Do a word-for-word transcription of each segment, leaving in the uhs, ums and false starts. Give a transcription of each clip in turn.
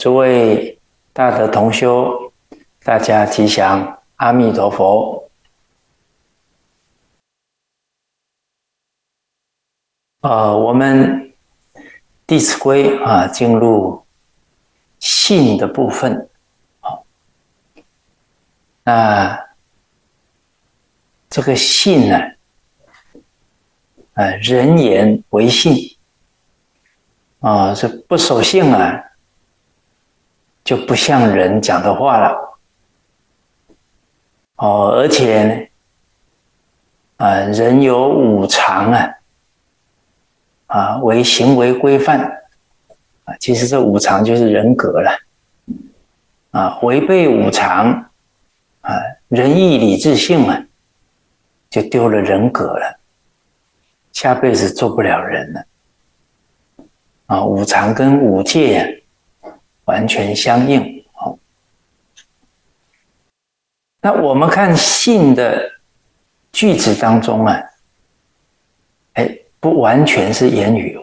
诸位大德同修，大家吉祥，阿弥陀佛。呃，我们《弟子规》啊，进入信的部分。好，那这个信呢，呃，人言为信啊，这不守信啊，就不像人讲的话了。哦，而且呢，啊，人有五常啊，啊，为行为规范啊，其实这五常就是人格了啊，违背五常啊，仁义礼智信啊，就丢了人格了，下辈子做不了人了啊。五常跟五戒啊完全相应。好，那我们看信的句子当中啊，哎，不完全是言语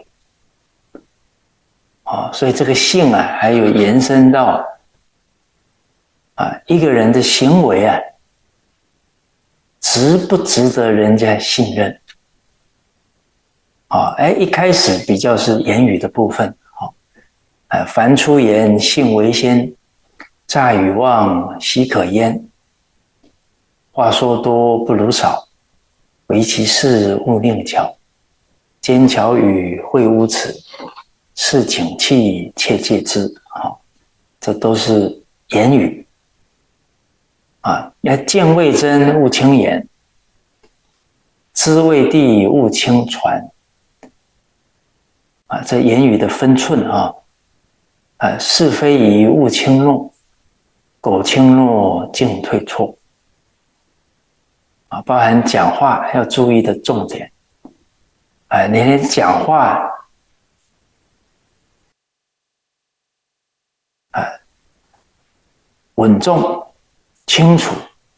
哦，所以这个信啊，还有延伸到啊，一个人的行为啊，值不值得人家信任？啊，哎，一开始比较是言语的部分，好，啊，凡出言，信为先，诈与妄，奚可焉？话说多不如少，唯其事，勿佞巧。奸巧语，秽污词，事请器，切戒之。好，这都是言语啊。要见未真，勿轻言；知未地，勿轻传。啊，这言语的分寸啊，啊，是非疑，勿轻诺；苟轻诺，进退错。啊，包含讲话要注意的重点。啊，你连讲话啊稳重、清楚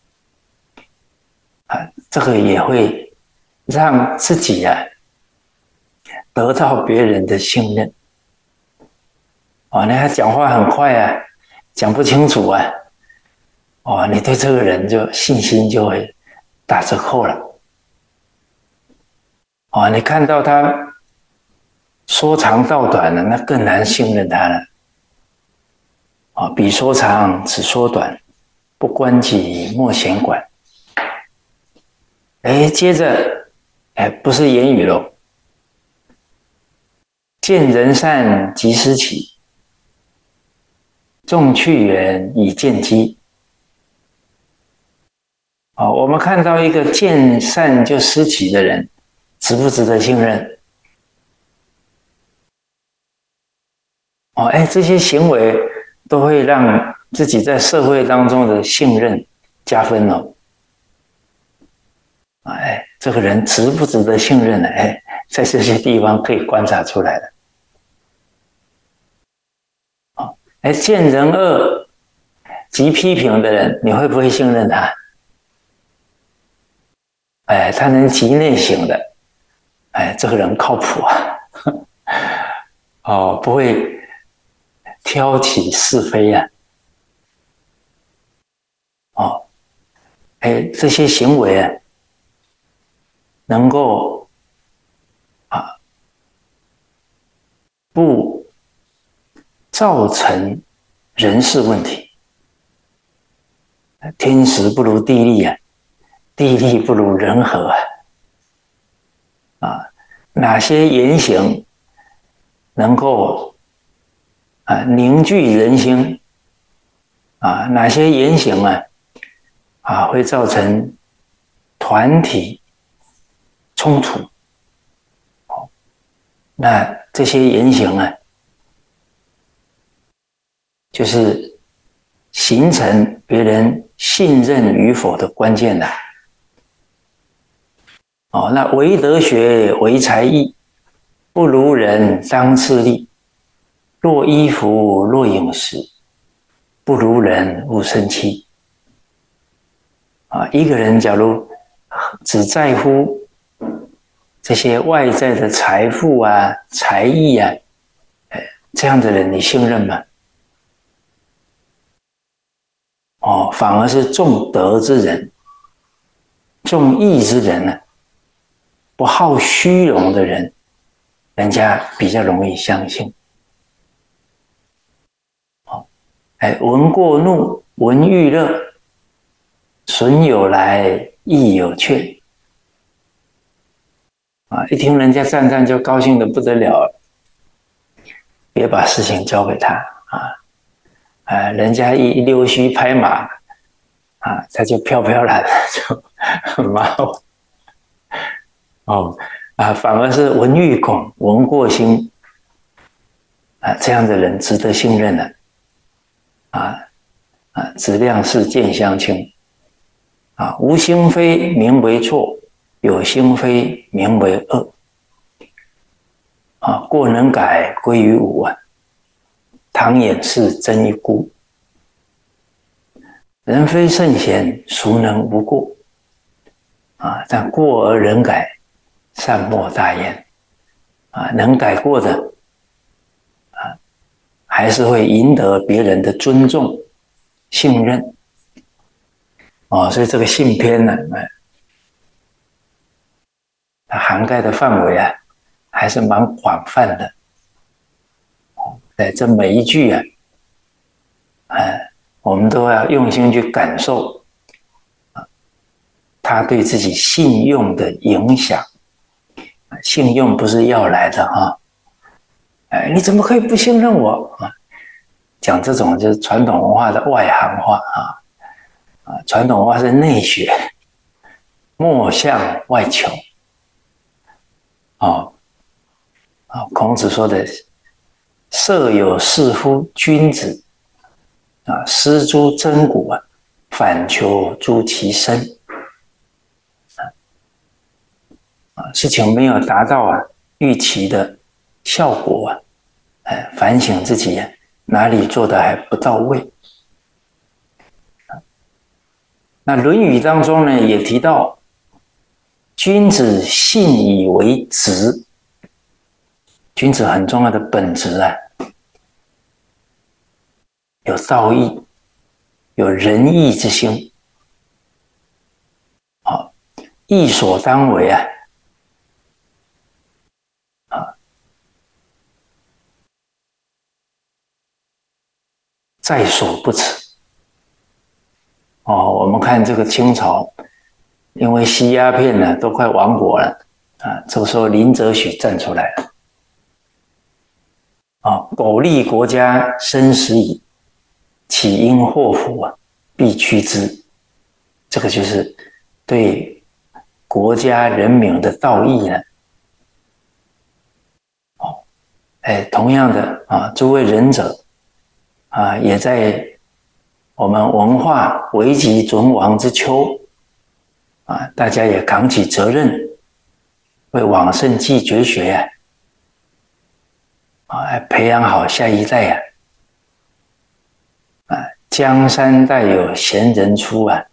啊，这个也会让自己啊得到别人的信任。哦，你还讲话很快啊，讲不清楚啊，哦，你对这个人就信心就会打折扣了。哦，你看到他说长道短了，那更难信任他了。啊，彼说长，此说短，不关己，莫闲管。哎，接着，哎，不是言语喽。见人善，即思齐，众去远，以见机。哦，我们看到一个见善就思齐的人，值不值得信任？哦，哎，这些行为都会让自己在社会当中的信任加分哦。哎，这个人值不值得信任呢？哎，在这些地方可以观察出来的。哦，哎，见人恶即批评的人，你会不会信任他？哎，他能极内省的，哎，这个人靠谱啊。哦，不会挑起是非啊。哦，哎，这些行为啊，能够啊不造成人事问题。天时不如地利啊，地利不如人和啊。啊，哪些言行能够啊凝聚人心啊？哪些言行啊啊会造成团体冲突？好，那这些言行啊，就是形成别人信任与否的关键的。哦，那唯德学，唯才艺，不如人当自砺。若衣服，若饮食，不如人勿生戚。啊，一个人假如只在乎这些外在的财富啊、才艺啊，这样的人你信任吗？ 哦，反而是重德之人、重义之人呢，不好虚荣的人，人家比较容易相信。哦，哎，闻过怒，闻欲乐，损有来，益有去。啊，一听人家赞叹就高兴得不得了了，别把事情交给他啊！啊，人家一溜须拍马啊，他就飘飘然就很麻烦哦啊，反而是闻欲恐、闻过心啊，这样的人值得信任的啊啊，质量是见相轻啊，无心非名为错，有心非名为恶啊，过能改归于无啊，唐掩饰真一孤。人非圣贤，孰能无过？啊，但过而人改，善莫大焉。啊，能改过的，啊，还是会赢得别人的尊重、信任。哦，所以这个信篇呢，它涵盖的范围啊，还是蛮广泛的。哎，这每一句啊，哎，我们都要用心去感受他对自己信用的影响。信用不是要来的哈，哎，你怎么可以不信任我啊？讲这种就是传统文化的外行话啊，啊，传统文化是内学，莫向外求。哦，啊，孔子说的“色有士夫君子啊，失诸真骨啊，反求诸其身。”啊，事情没有达到啊预期的效果啊，哎，反省自己啊，哪里做的还不到位。那《论语》当中呢，也提到，君子信以为直。君子很重要的本质啊，有道义，有仁义之心。好，义所当为啊。在所不辞。哦，我们看这个清朝，因为吸鸦片呢，都快亡国了啊。这个时候林则徐站出来了，啊，苟利国家生死以，岂因祸福啊，必趋之。这个就是对国家人民的道义呢。哦，哎，同样的啊，诸位仁者啊，也在我们文化危急存亡之秋啊，大家也扛起责任，为往圣继绝学啊，啊，培养好下一代啊，啊，江山代有贤人出啊，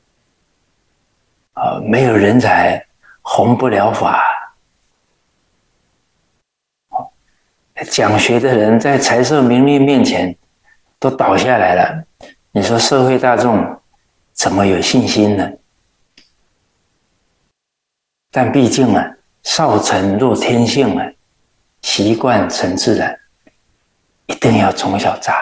啊，没有人才红不了法。讲学的人在财色名利面前都倒下来了，你说社会大众怎么有信心呢？但毕竟啊，少成若天性啊，习惯成自然，一定要从小扎。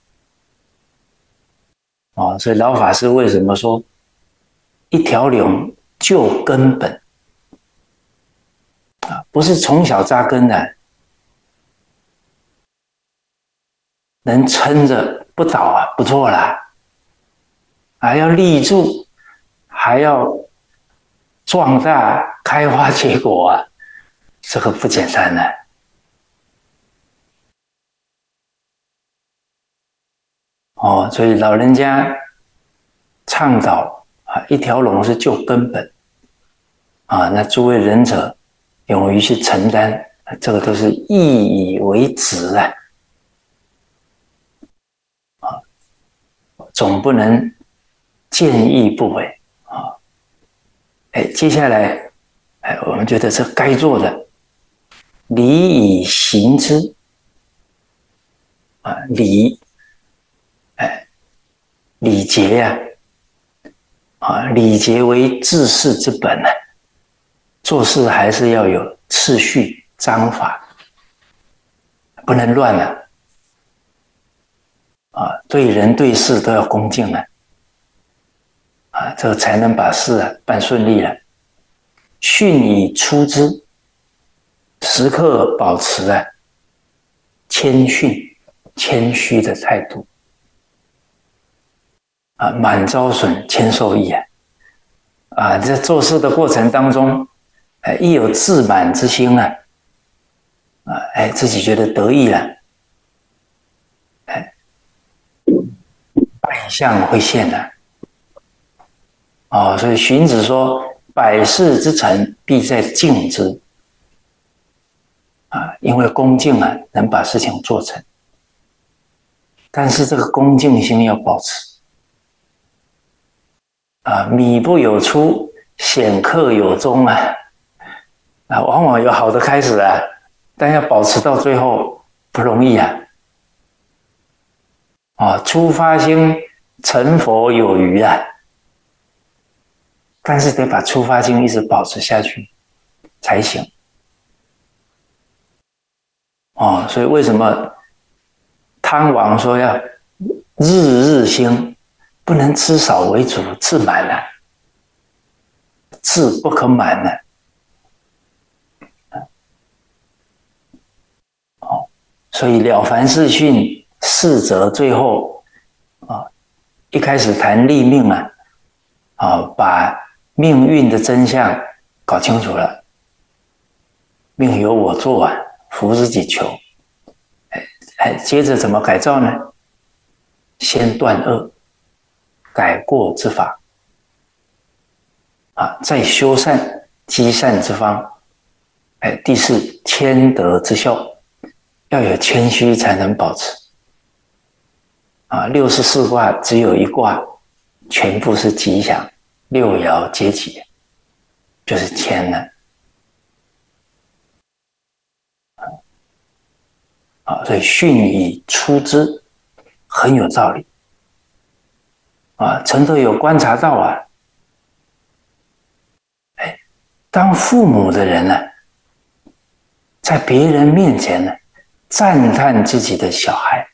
哦，所以老法师为什么说一条龙救根本啊？不是从小扎根的，能撑着不倒啊，不错啦。还要立住，还要壮大、开花结果啊，这个不简单呢。哦，所以老人家倡导啊，一条龙是救根本啊。那诸位仁者勇于去承担，这个都是义以为直啊。啊，总不能见义不为啊！哎，接下来，哎，我们觉得这该做的，礼以行之啊，礼，哎， 礼节呀、啊，啊，礼节为治世之本啊，做事还是要有次序章法，不能乱了、啊，啊，对人对事都要恭敬啊，啊，这个才能把事啊办顺利了。训以出之，时刻保持啊谦逊、谦虚的态度。啊，满招损，谦受益啊！啊，在做事的过程当中，哎，一有自满之心啊，啊，哎，自己觉得得意了，哎，败相会现的、啊。哦，所以荀子说：“百事之成，必在敬之。”啊，因为恭敬啊，能把事情做成。但是这个恭敬心要保持。啊，米不有出，显克有终啊！啊，往往有好的开始啊，但要保持到最后不容易啊！啊，出发心成佛有余啊，但是得把出发心一直保持下去才行。哦，所以为什么汤王说要日日兴？不能吃少为主，自满了、啊，志不可满了、啊。哦，所以《了凡四训》四则最后啊，一开始谈立命啊，啊，把命运的真相搞清楚了，命由我做啊，福自己求。哎哎，接着怎么改造呢？先断恶。改过之法啊，再修善积善之方。哎，第四，谦德之效，要有谦虚才能保持。啊，六十四卦只有一卦全部是吉祥，六爻皆吉，就是谦了。啊，所以训以出之很有道理。啊，陈德有观察到啊，哎，当父母的人呢、啊，在别人面前呢，赞叹自己的小孩，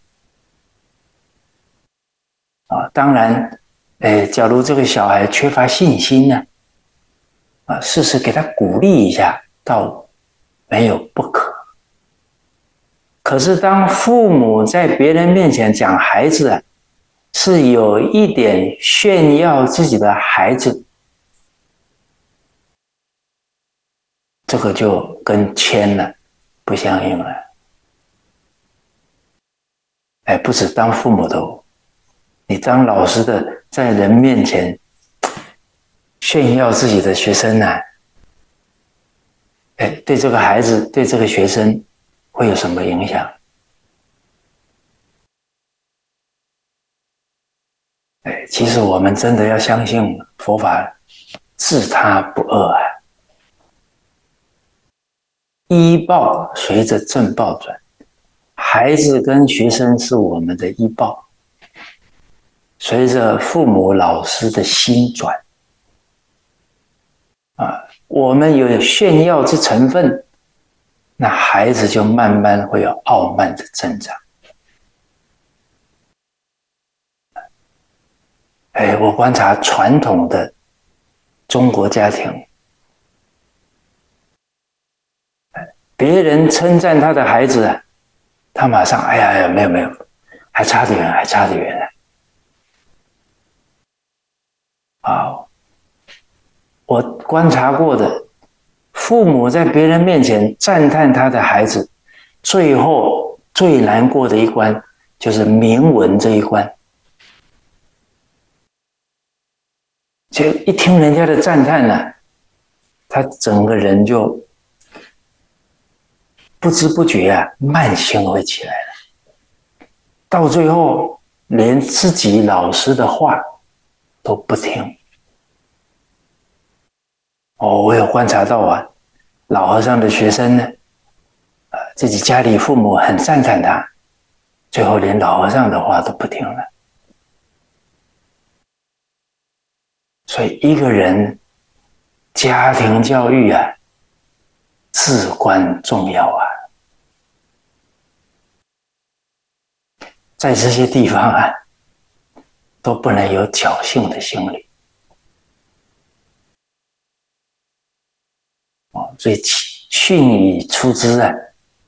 啊，当然，哎，假如这个小孩缺乏信心呢，啊，适时给他鼓励一下，倒没有不可。可是当父母在别人面前讲孩子啊，是有一点炫耀自己的孩子，这个就跟谦了不相应了。哎，不止当父母的哦，你当老师的，在人面前炫耀自己的学生啊，哎，对这个孩子，对这个学生会有什么影响？哎，其实我们真的要相信佛法自他不二啊，依报随着正报转，孩子跟学生是我们的依报，随着父母老师的心转啊，我们有炫耀之成分，那孩子就慢慢会有傲慢的增长。哎，我观察传统的中国家庭，别人称赞他的孩子啊，他马上哎呀，没有没有，还差得远，还差得远啊！我观察过的，父母在别人面前赞叹他的孩子，最后最难过的一关就是明文这一关。就一听人家的赞叹呢、啊，他整个人就不知不觉啊，慢性会起来了。到最后，连自己老师的话都不听。哦，我有观察到啊，老和尚的学生呢，呃，自己家里父母很赞叹他，最后连老和尚的话都不听了。 所以一个人家庭教育啊，至关重要啊。在这些地方啊，都不能有侥幸的心理。哦，所以训以出之啊，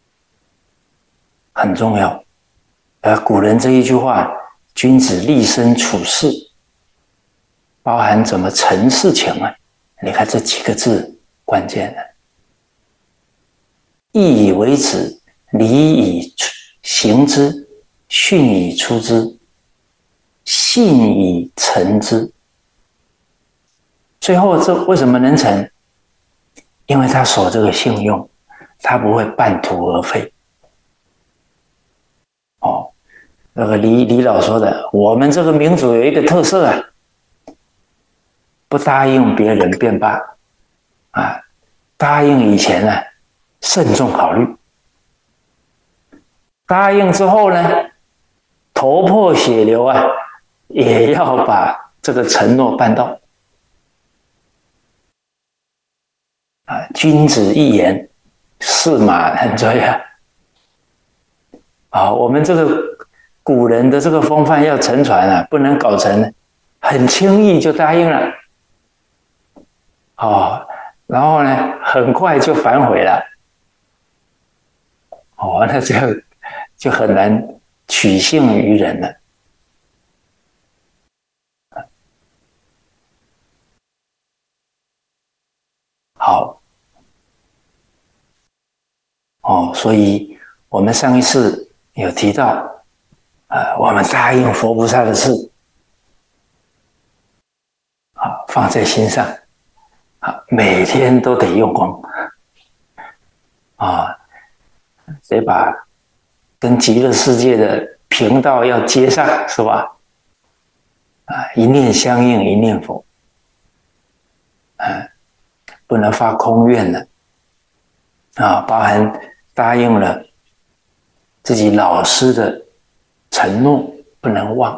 很重要。而古人这一句话，君子立身处世，包含怎么成事情啊？你看这几个字关键的：义以为止，礼以行之，训以出之，信以成之。最后这为什么能成？因为他守这个信用，他不会半途而废。哦，那个李李老说的，我们这个民族有一个特色啊，不答应别人便罢，啊，答应以前呢，慎重考虑，答应之后呢，头破血流啊，也要把这个承诺办到。啊，君子一言，驷马难追啊！啊，我们这个古人的这个风范要沉传啊，不能搞成很轻易就答应了，哦，然后呢，很快就反悔了，哦，那这样就很难取信于人了。好，哦，所以我们上一次有提到，呃，我们答应佛菩萨的事，啊，放在心上，啊，每天都得用功，啊，得把跟极乐世界的频道要接上，是吧？啊，一念相应，一念佛，啊，不能发空愿的，啊，包含答应了自己老师的承诺，不能忘。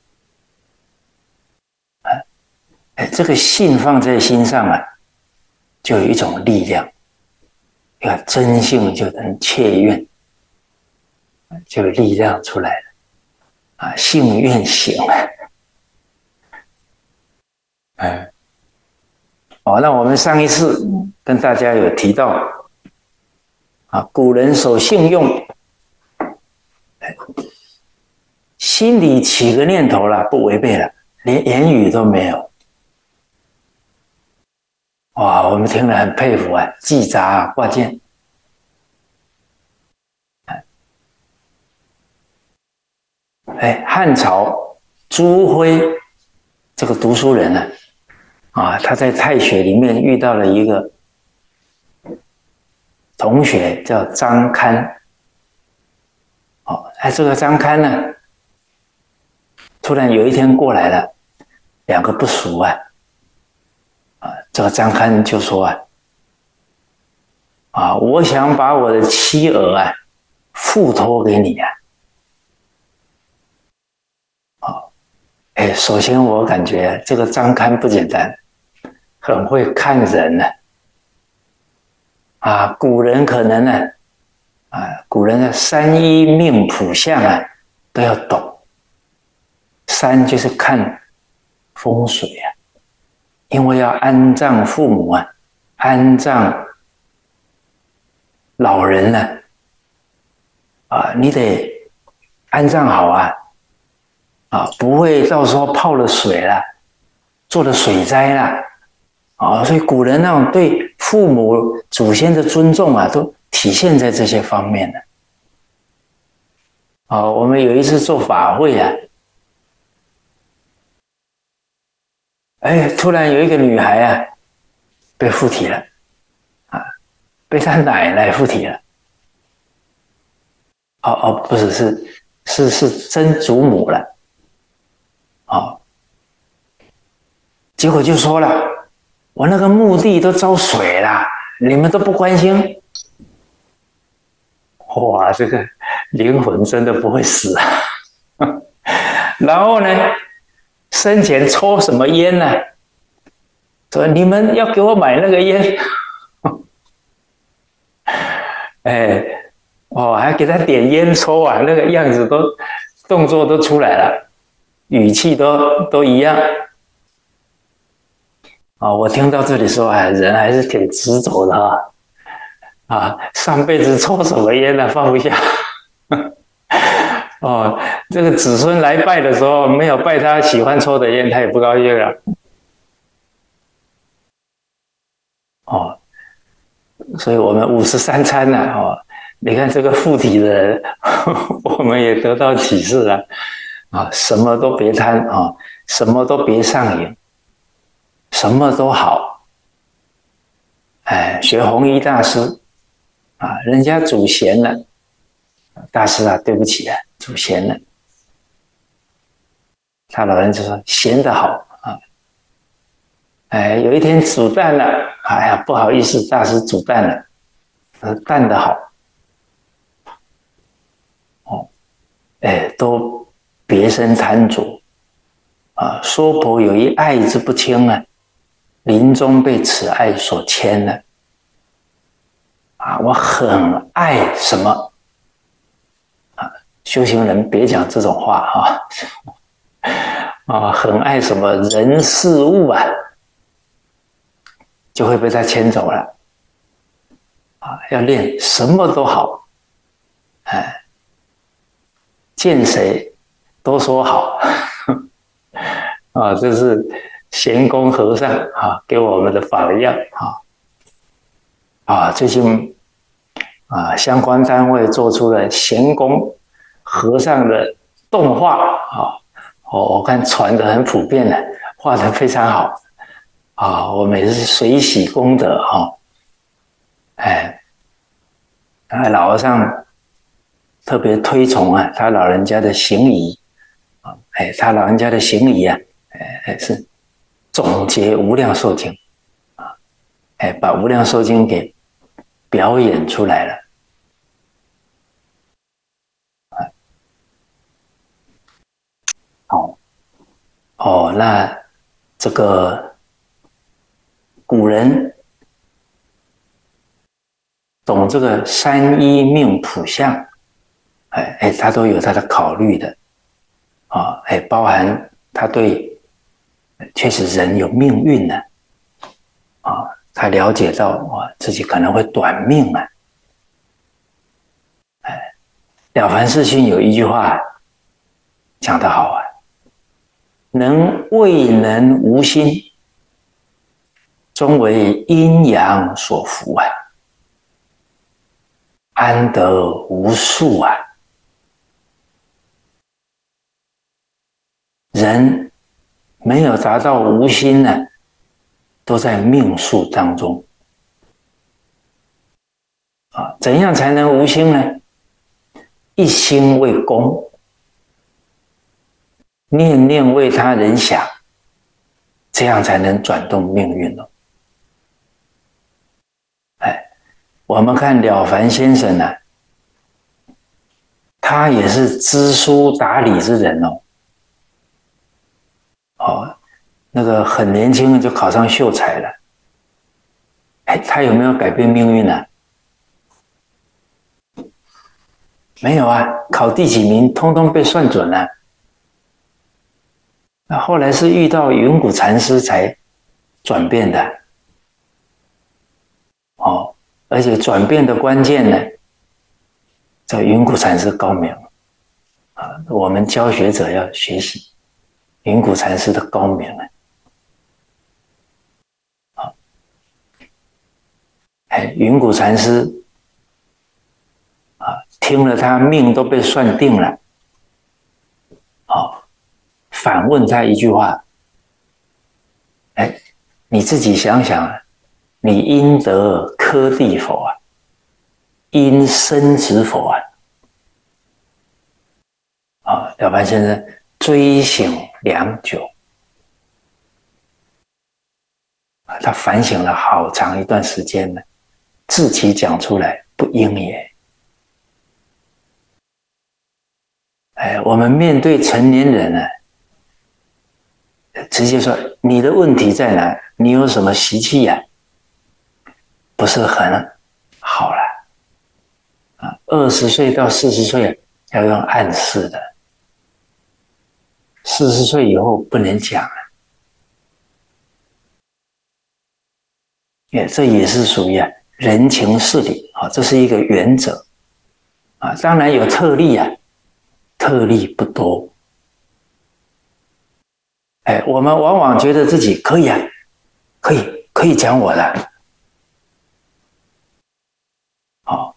啊，哎，这个信放在心上啊，就有一种力量。你看，真信就能切愿，就有力量出来了。啊，信愿行啊。哎，哦，那我们上一次跟大家有提到，啊，古人守信用，心里起个念头了，不违背了，连言语都没有。哇，我们听了很佩服啊，记札啊，挂件。哎，汉朝朱辉这个读书人呢、啊，啊，他在太学里面遇到了一个同学叫张堪。哦，哎，这个张堪呢，突然有一天过来了，两个不熟啊，啊，这个张堪就说啊，啊，我想把我的妻儿啊付托给你啊，啊，哎，首先我感觉这个张堪不简单，很会看人呢、啊，啊，古人可能呢、啊，啊，古人的三一命谱相啊都要懂。三就是看风水啊，因为要安葬父母啊，安葬老人呢、啊，啊，你得安葬好啊，啊，不会到时候泡了水了，做了水灾了，啊，所以古人那种对父母祖先的尊重啊，都体现在这些方面的。啊，我们有一次做法会啊。哎，突然有一个女孩啊，被附体了，啊，被她奶奶附体了。哦哦，不是，是是是真祖母了，哦，结果就说了，我那个墓地都遭水了，你们都不关心。哇，这个灵魂真的不会死啊！然后呢？生前抽什么烟呢？ 说你们要给我买那个烟，哎，哦，还给他点烟抽啊，那个样子都动作都出来了，语气都都一样。啊、哦，我听到这里说，哎，人还是挺执着的啊，啊，上辈子抽什么烟呢、啊，放不下。哦，这个子孙来拜的时候，没有拜他喜欢抽的烟，他也不高兴了。哦，所以我们五十三参呢、啊，哦，你看这个附体的人，我们也得到启示了啊，什么都别贪啊，什么都别上瘾，什么都好。哎，学弘一大师啊，人家祖贤了，大师啊，对不起啊，祖贤了。他老人就说闲得好啊，哎，有一天煮蛋了，哎呀，不好意思，大师煮蛋了，呃，蛋的好，哦，哎，都别生贪着啊。娑婆有一爱之不轻啊，临终被此爱所牵了啊。我很爱什么啊？修行人别讲这种话啊。啊，很爱什么人事物啊，就会被他牵走了。啊，要练什么都好，哎，见谁都说好。啊，这是贤公和尚啊给我们的榜样啊。啊，最近啊，相关单位做出了贤公和尚的动画啊。我我看传的很普遍的，画的非常好啊！我每次随喜功德哈，哎，那老和尚特别推崇啊，他老人家的行仪啊，哎，他老人家的行仪啊，哎是总结无量寿经啊，哎，把无量寿经给表演出来了。好。哦，那这个古人懂这个三一命谱相，哎哎，他都有他的考虑的啊，哎，包含他对确实人有命运呢啊，他了解到啊自己可能会短命啊，哎，了凡四训有一句话讲得好啊。能未能无心，终为阴阳所伏啊！安得无数啊！人没有达到无心呢，都在命数当中啊。怎样才能无心呢？一心为公，念念为他人想，这样才能转动命运哦。哎，我们看了凡先生呢、啊，他也是知书达理之人哦。哦，那个很年轻就考上秀才了。哎，他有没有改变命运呢、啊？没有啊，考第几名，通通被算准了。那后来是遇到云谷禅师才转变的。哦，而且转变的关键呢，这云谷禅师高明啊，我们教学者要学习云谷禅师的高明啊。哎，云谷禅师啊，听了他命都被算定了，啊，反问他一句话：哎，你自己想想，你应得科第否啊？因生子否啊？啊，了凡先生追醒良久啊，他反省了好长一段时间呢，自己讲出来不应也。哎，我们面对成年人呢、啊，直接说你的问题在哪？ 你有什么习气呀、啊？不是很好了啊？二十岁到四十岁要用暗示的，四十岁以后不能讲了。也这也是属于啊人情事理啊，这是一个原则啊。当然有特例啊，特例不多。哎，我们往往觉得自己可以啊，可以可以讲我的，好，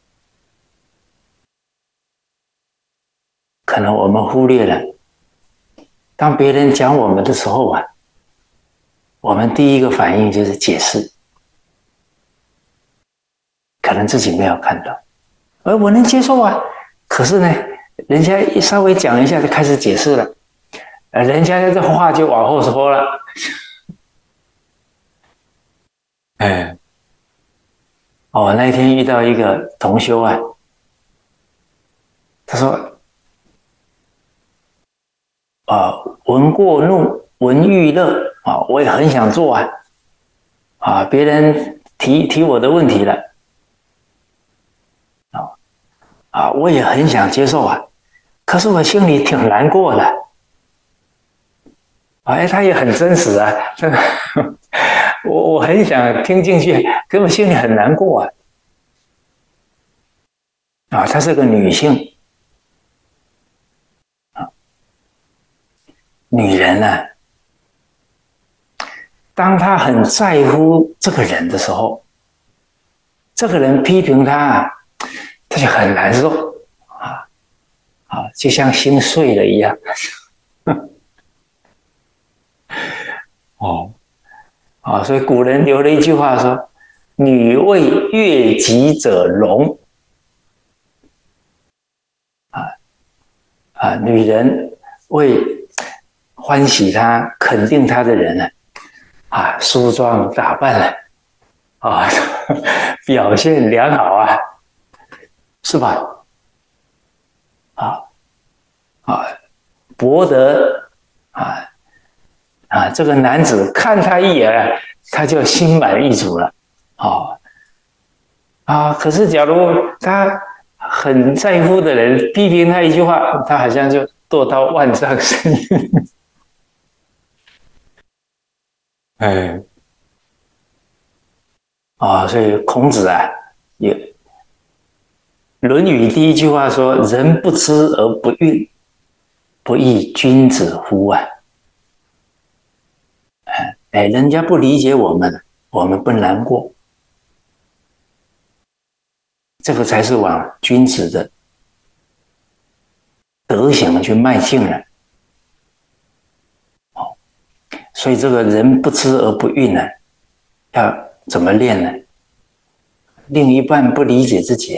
可能我们忽略了，当别人讲我们的时候啊，我们第一个反应就是解释，可能自己没有看到，而我能接受啊，可是呢，人家一稍微讲一下就开始解释了，呃，人家这话就往后说了。哎，哦，那一天遇到一个同修啊，他说：“啊、呃，闻过怒，闻欲乐啊，我也很想做啊，啊，别人提提我的问题了，啊啊，我也很想接受啊，可是我心里挺难过的。”哎，他也很真实啊，我我很想听进去，可我心里很难过啊。啊，她是个女性啊，女人呢、啊，当她很在乎这个人的时候，这个人批评她，她就很难受啊啊，就像心碎了一样。哦，啊，所以古人留了一句话说：“女为悦己者容。”啊啊，女人为欢喜她、肯定她的人呢，啊，梳妆打扮了，啊，表现良好啊，是吧？啊啊，博得啊。啊，这个男子看他一眼，他就心满意足了，哦，啊，可是假如他很在乎的人批评他一句话，他好像就堕到万丈深渊。哎，啊，所以孔子啊，也《论语》第一句话说：“人不知而不愠，不亦君子乎？”啊。哎，人家不理解我们，我们不难过，这个才是往君子的德行去迈进了。哦，所以这个人不知而不愠呢，要怎么练呢？另一半不理解自己，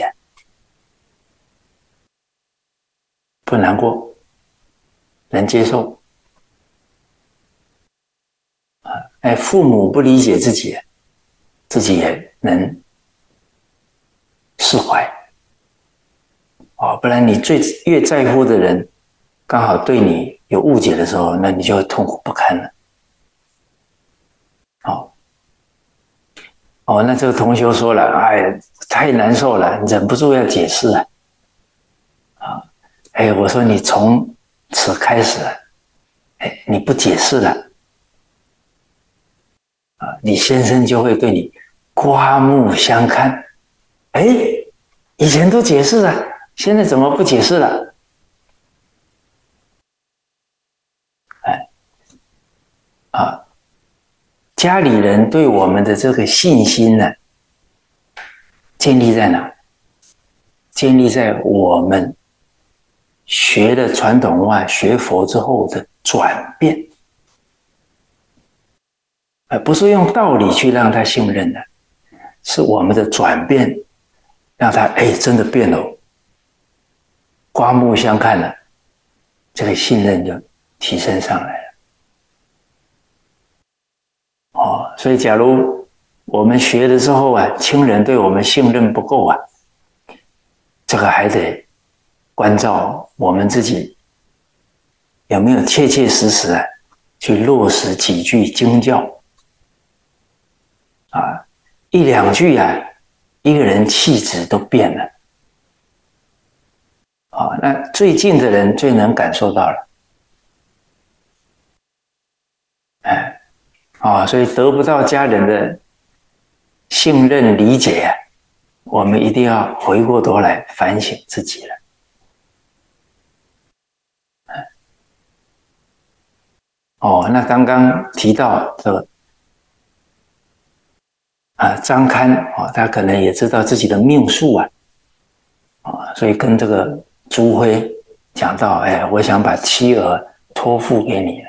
不难过，能接受。哎，父母不理解自己，自己也能释怀。哦，不然你最越在乎的人，刚好对你有误解的时候，那你就会痛苦不堪了。哦，哦，那这个同学说了，哎，太难受了，忍不住要解释啊。啊，哎，我说你从此开始，哎，你不解释了。啊，你先生就会对你刮目相看。哎，以前都解释了，现在怎么不解释了？哎，啊，家里人对我们的这个信心呢，建立在哪？建立在我们学了传统文化、学佛之后的转变。而不是用道理去让他信任的，是我们的转变，让他哎真的变了，刮目相看了，这个信任就提升上来了。哦，所以假如我们学的时候啊，亲人对我们信任不够啊，这个还得关照我们自己有没有切切实实啊去落实几句经教。 啊，一两句啊，一个人气质都变了。啊，那最近的人最能感受到了。哎，啊，所以得不到家人的信任理解啊，我们一定要回过头来反省自己了。哦，那刚刚提到这个啊，张堪啊，他可能也知道自己的命数啊，啊，所以跟这个朱辉讲到，哎，我想把妻儿托付给你了。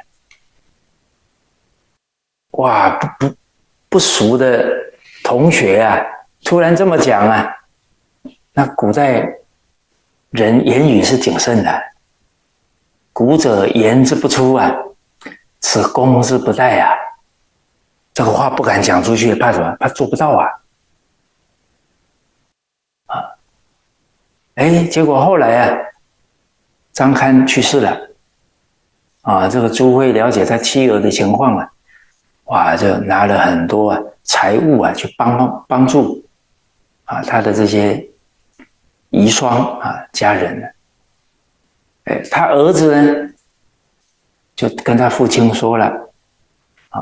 哇，不不不熟的同学啊，突然这么讲啊，那古代人言语是谨慎的，古者言之不出啊，此公之不待啊。这个话不敢讲出去，怕什么？怕做不到啊！啊，哎，结果后来啊，张堪去世了，啊，这个朱辉了解他妻儿的情况啊，哇，就拿了很多啊财物啊去帮帮助啊他的这些遗孀啊家人呢。哎，他儿子呢就跟他父亲说了，啊，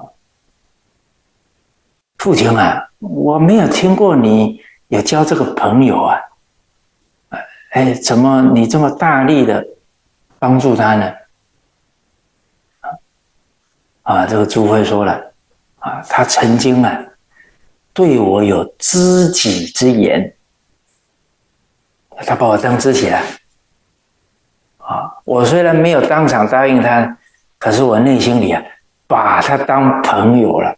父亲啊，我没有听过你有交这个朋友啊，哎，怎么你这么大力的帮助他呢？啊，这个朱辉说了，啊，他曾经啊对我有知己之言，他把我当知己了。啊，我虽然没有当场答应他，可是我内心里啊把他当朋友了。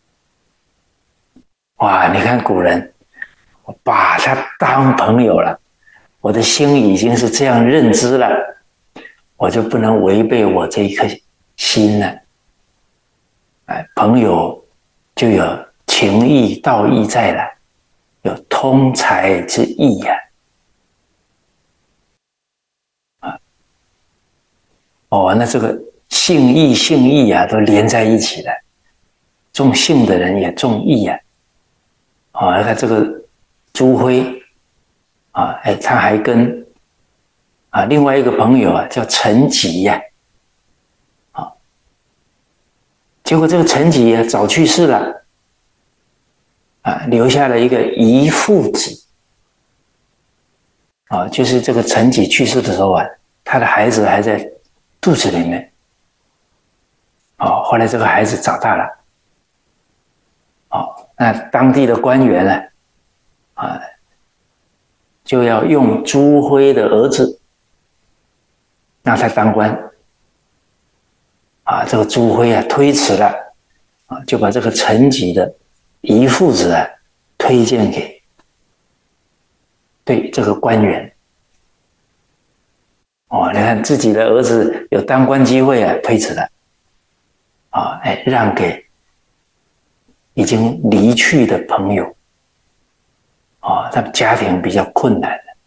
哇，你看古人，我把他当朋友了，我的心已经是这样认知了，我就不能违背我这一颗心了。哎，朋友就有情义道义在了，有通财之义呀、啊。啊，哦，那这个信义信义啊，都连在一起了。重信的人也重义啊。啊，他这个朱辉啊，哎，他还跟啊另外一个朋友啊叫陈吉呀、啊，啊，结果这个陈吉啊早去世了，啊，留下了一个遗腹子，啊，就是这个陈吉去世的时候啊，他的孩子还在肚子里面，啊，后来这个孩子长大了，啊，那当地的官员呢，啊，就要用朱辉的儿子让他当官，啊，这个朱辉啊推辞了，啊，就把这个陈吉的遗腹子啊推荐给对这个官员。哦，你看自己的儿子有当官机会啊，推辞了，啊，哎，让给已经离去的朋友，啊，他们家庭比较困难的，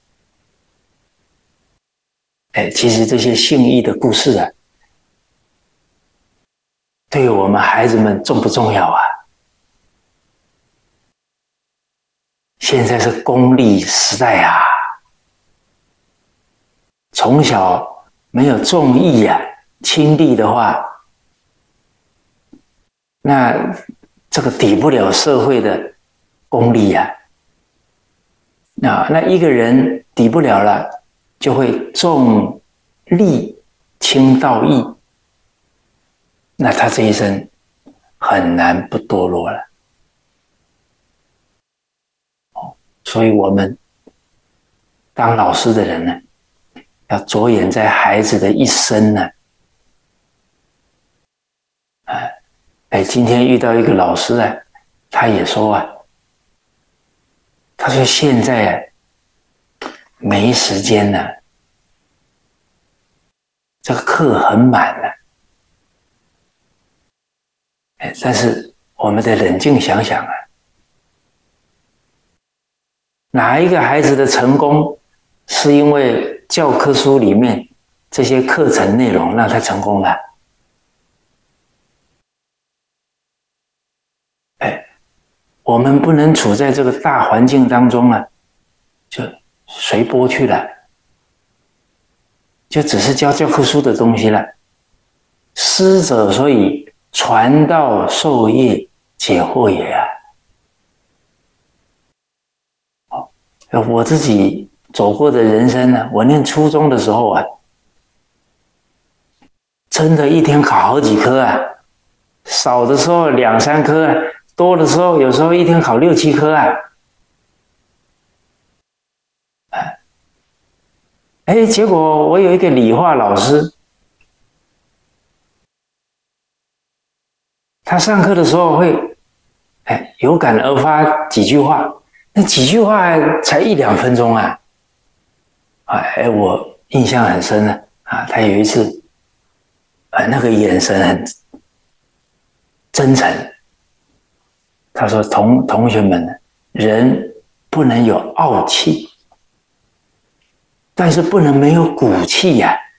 哎，其实这些信义的故事啊，对我们孩子们重不重要啊？现在是功利时代啊，从小没有重义啊、亲利的话，那这个抵不了社会的功利啊。啊，那一个人抵不了了，就会重利轻道义，那他这一生很难不堕落了。所以我们当老师的人呢，要着眼在孩子的一生呢。哎，哎，今天遇到一个老师啊，他也说啊，他说现在啊没时间了，这个课很满了。哎，但是我们得冷静想想啊，哪一个孩子的成功是因为教科书里面这些课程内容让他成功了？ 我们不能处在这个大环境当中啊，就随波去了，就只是教教科书的东西了。师者，所以传道授业解惑也啊。我自己走过的人生呢，我念初中的时候啊，真的一天考好几科啊，少的时候两三科啊，多的时候有时候一天考六七科啊。哎，结果我有一个理化老师，他上课的时候会，哎，有感而发几句话，那几句话才一两分钟啊，哎，我印象很深啊，啊，他有一次，啊，那个眼神很真诚，他说：“同同学们，人不能有傲气，但是不能没有骨气呀、啊。”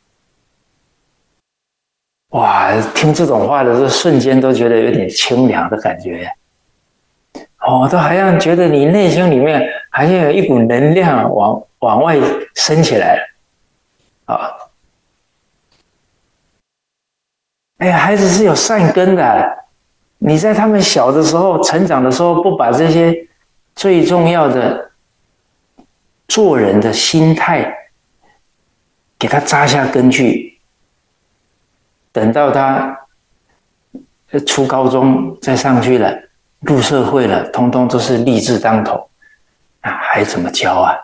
哇，听这种话的时候，瞬间都觉得有点清凉的感觉。哦，都好像觉得你内心里面好像有一股能量往往外升起来了。啊，哎，孩子是有善根的。你在他们小的时候、成长的时候，不把这些最重要的做人的心态给他扎下根去。等到他初高中再上去了，入社会了，通通都是立志当头，那还怎么教啊？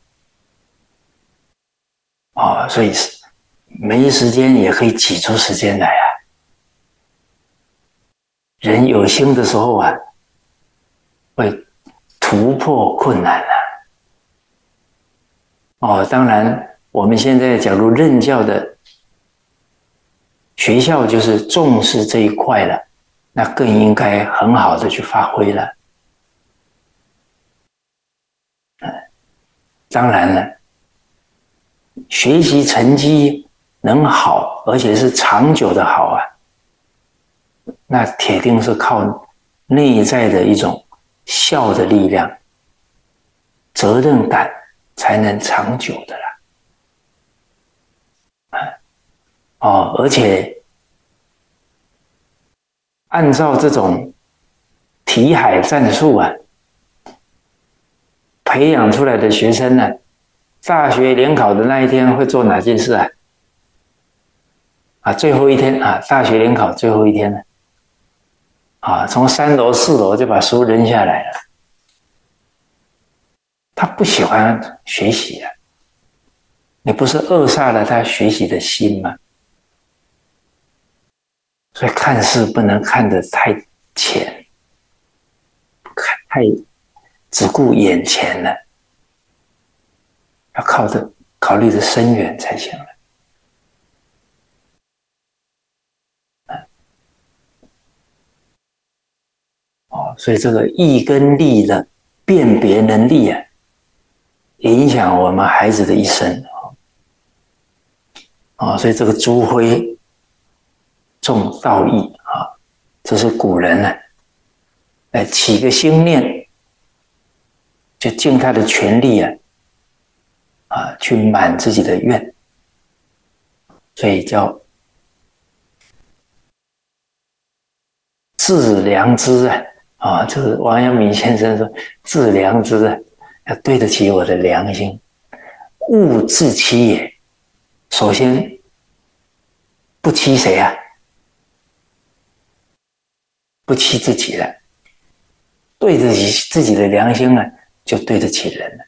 哦，所以没时间也可以挤出时间来啊。人有心的时候啊，会突破困难啊。哦，当然，我们现在假如任教的学校就是重视这一块了，那更应该很好的去发挥了。嗯，当然了，学习成绩能好，而且是长久的好啊，那铁定是靠内在的一种孝的力量、责任感才能长久的啦。哦，而且按照这种题海战术啊，培养出来的学生呢、啊，大学联考的那一天会做哪件事啊？啊，最后一天啊，大学联考最后一天呢，啊，从三楼四楼就把书扔下来了。他不喜欢学习啊，你不是扼杀了他学习的心吗？所以看事不能看得太浅，看太只顾眼前了，要靠着考虑的深远才行了。哦，所以这个义跟利的辨别能力啊，影响我们孩子的一生。哦，所以这个朱辉重道义啊，这是古人呢、啊，哎，起个心念，就尽他的全力啊，啊，去满自己的愿，所以叫致良知啊，啊，这是王阳明先生说，致良知啊，要对得起我的良心，勿自欺也。首先，不欺谁啊？不欺自己了，对得起自己的良心了，就对得起人了。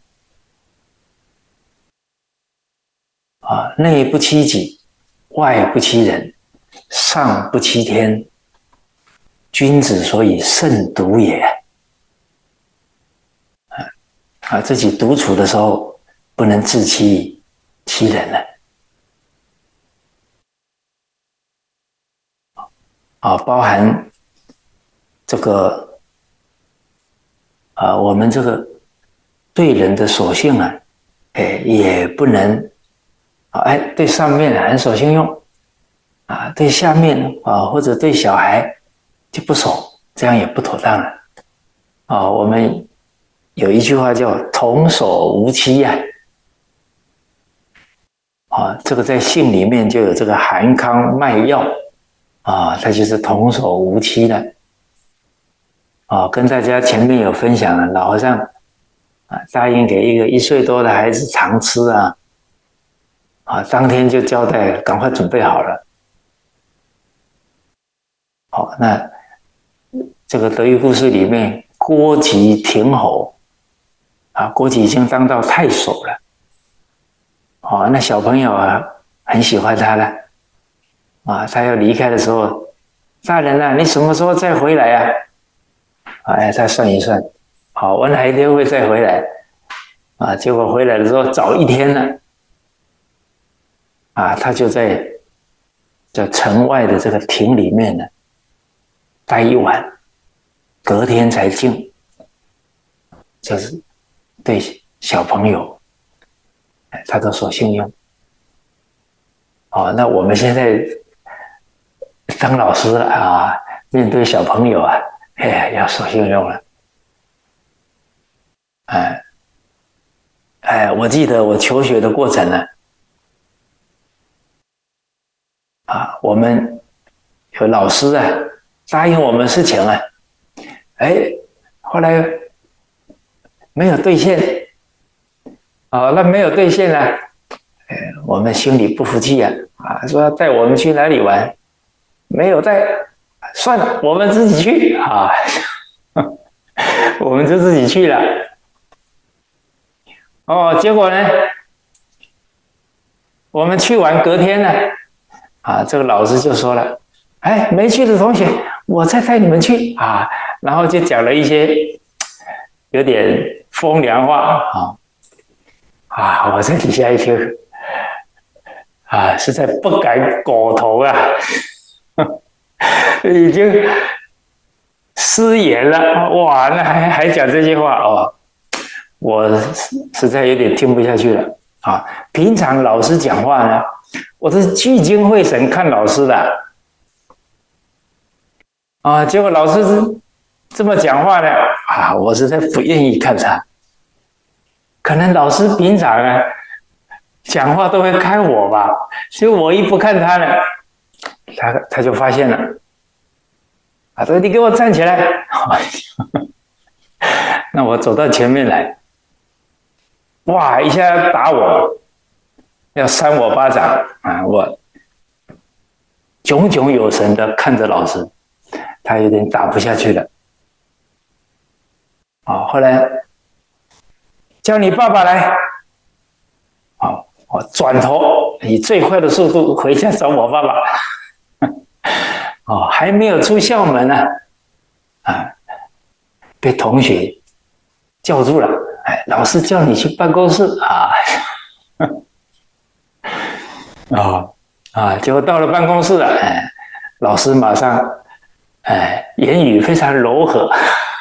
啊，内不欺己，外不欺人，上不欺天。君子所以慎独也。啊，自己独处的时候不能自欺欺人了。啊，包含这个啊，我们这个对人的所性啊，哎，也不能啊，哎，对上面很守信用啊，对下面啊或者对小孩就不守，这样也不妥当了。 啊，我们有一句话叫“童叟无欺”呀，啊，这个在姓里面就有这个含糠卖药啊，它就是童叟无欺的。啊，跟大家前面有分享了，老和尚啊答应给一个一岁多的孩子常吃啊，啊，当天就交代赶快准备好了。好，那这个德育故事里面，郭吉亭侯啊，郭吉已经当到太守了。哦，那小朋友啊很喜欢他了啊，他要离开的时候，大人啊，你什么时候再回来呀？哎，他算一算，好，我哪一天会再回来？啊，结果回来的时候早一天了，啊，他就在在城外的这个亭里面呢待一晚，隔天才进。这是对小朋友，他都守信用。哦，那我们现在当老师了啊，面对小朋友啊。哎，要守信用了，哎，哎，我记得我求学的过程呢，啊，我们有老师啊答应我们事情啊，哎，后来没有兑现，啊，那没有兑现呢，哎，我们心里不服气啊，啊，说要带我们去哪里玩，没有带。算了，我们自己去啊！我们就自己去了。哦，结果呢，我们去完隔天呢，啊，这个老师就说了：“哎，没去的同学，我再带你们去啊！”然后就讲了一些有点风凉话啊啊！我在底下一听，啊，实在不敢苟同啊。已经失言了，哇！那还还讲这些话哦，我实在有点听不下去了啊！平常老师讲话呢，我是聚精会神看老师的啊，结果老师是这么讲话呢啊，我实在不愿意看他。可能老师平常啊讲话都会看我吧，所以我一不看他呢。他他就发现了，啊，说你给我站起来，那我走到前面来，哇，一下要打我，要扇我巴掌啊！我炯炯有神的看着老师，他有点打不下去了，啊，后来叫你爸爸来，好，我转头以最快的速度回家找我爸爸。哦，还没有出校门呢，啊，被同学叫住了。哎，老师叫你去办公室啊，啊啊！结果到了办公室了，哎，老师马上，哎，言语非常柔和，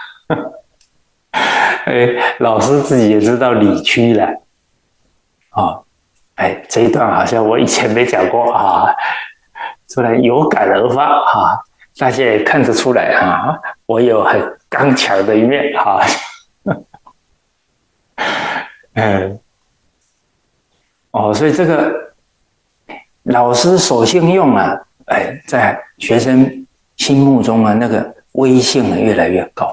哎，老师自己也知道理屈了，啊，哎，这一段好像我以前没讲过啊。突然有感而发啊，大家也看得出来啊，我有很刚强的一面啊。嗯，哦，所以这个老师守信用啊，哎，在学生心目中啊，那个威信越来越高。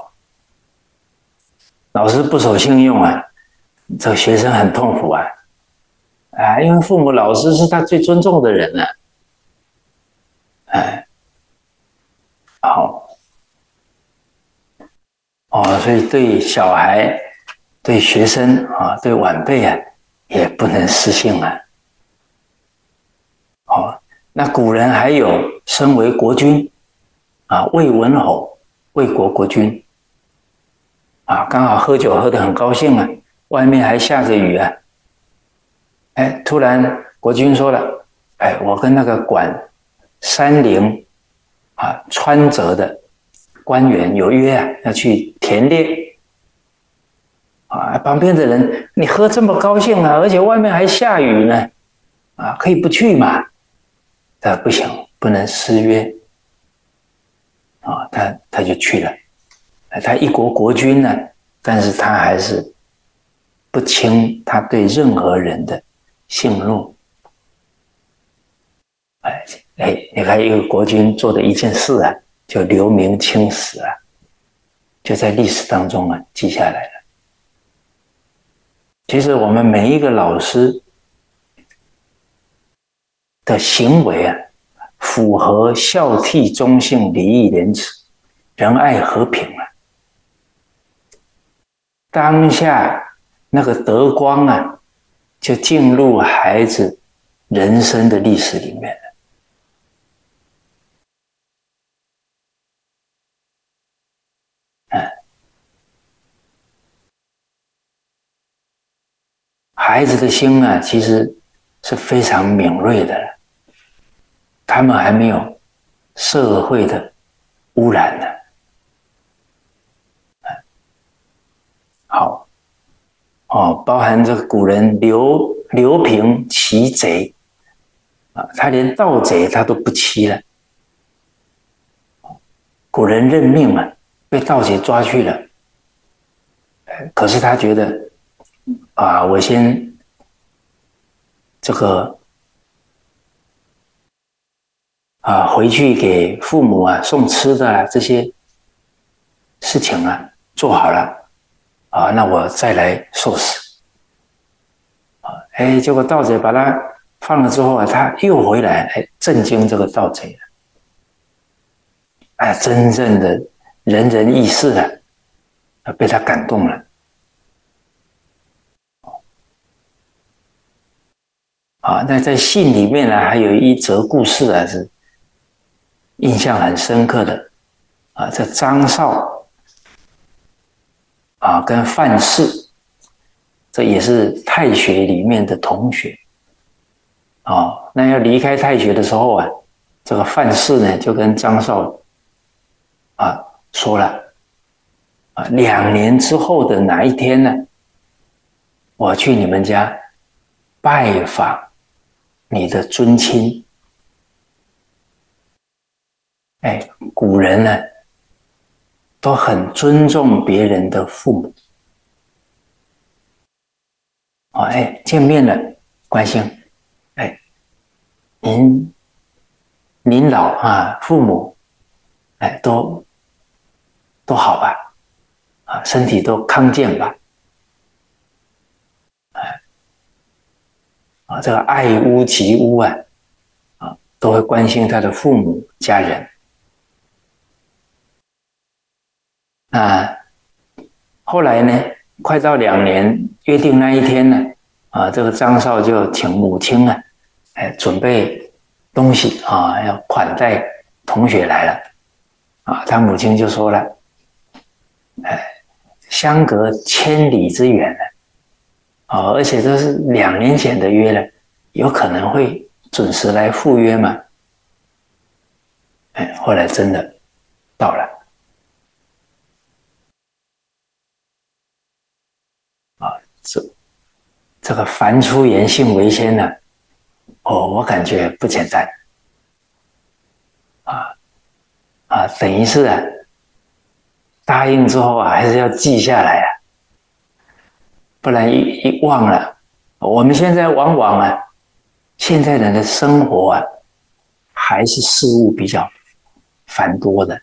老师不守信用啊，这个学生很痛苦啊，啊，因为父母、老师是他最尊重的人啊。哎，好，哦，所以对小孩、对学生啊、对晚辈啊，也不能失信啊。哦，那古人还有身为国君啊，魏文侯，魏国国君啊，刚好喝酒喝得很高兴啊，外面还下着雨啊，哎，突然国君说了，哎，我跟那个管山陵啊川泽的官员有约啊，要去田猎啊。旁边的人，你喝这么高兴啊，而且外面还下雨呢，啊，可以不去嘛？他不行，不能失约啊，他他就去了。 他一国国君呢，但是他还是不轻他对任何人的信怒。哎哎，你看一个国君做的一件事啊，就留名青史啊，就在历史当中啊记下来了。其实我们每一个老师的行为啊，符合孝悌忠信礼义廉耻仁爱和平啊，当下那个德光啊，就进入孩子人生的历史里面了。嗯，孩子的心啊，其实是非常敏锐的了，他们还没有社会的污染呢。好，哦，包含这个古人刘刘平欺贼啊，他连盗贼他都不欺了。古人认命啊，被盗贼抓去了，可是他觉得啊，我先这个啊回去给父母啊送吃的啊这些事情啊做好了啊，那我再来受死啊！哎，结果盗贼把他放了之后啊，他又回来，哎，震惊这个盗贼了。哎，真正的仁人义士啊，被他感动了。啊，那在信里面呢，还有一则故事啊，是印象很深刻的啊。这张绍啊，跟范氏，这也是太学里面的同学啊。那要离开太学的时候啊，这个范氏呢，就跟张绍啊说了啊，两年之后的哪一天呢，我去你们家拜访你的尊亲。哎，古人呢都很尊重别人的父母。哦，哎，见面了，关心，哎，您您老啊，父母，哎，都都好吧？啊，身体都康健吧？哎，啊，这个爱屋及乌啊，啊，都会关心他的父母家人。啊，后来呢，快到两年约定那一天呢，啊，这个张绍就请母亲啊，哎，准备东西啊，要款待同学来了，啊，他母亲就说了，哎，相隔千里之远了，啊，而且这是两年前的约了，有可能会准时来赴约嘛？哎，后来真的到了。这这个凡出言，信为先呢、啊，哦，我感觉不简单啊啊，等于是啊，答应之后啊，还是要记下来啊，不然一一忘了。我们现在往往啊，现在人的生活啊，还是事物比较繁多的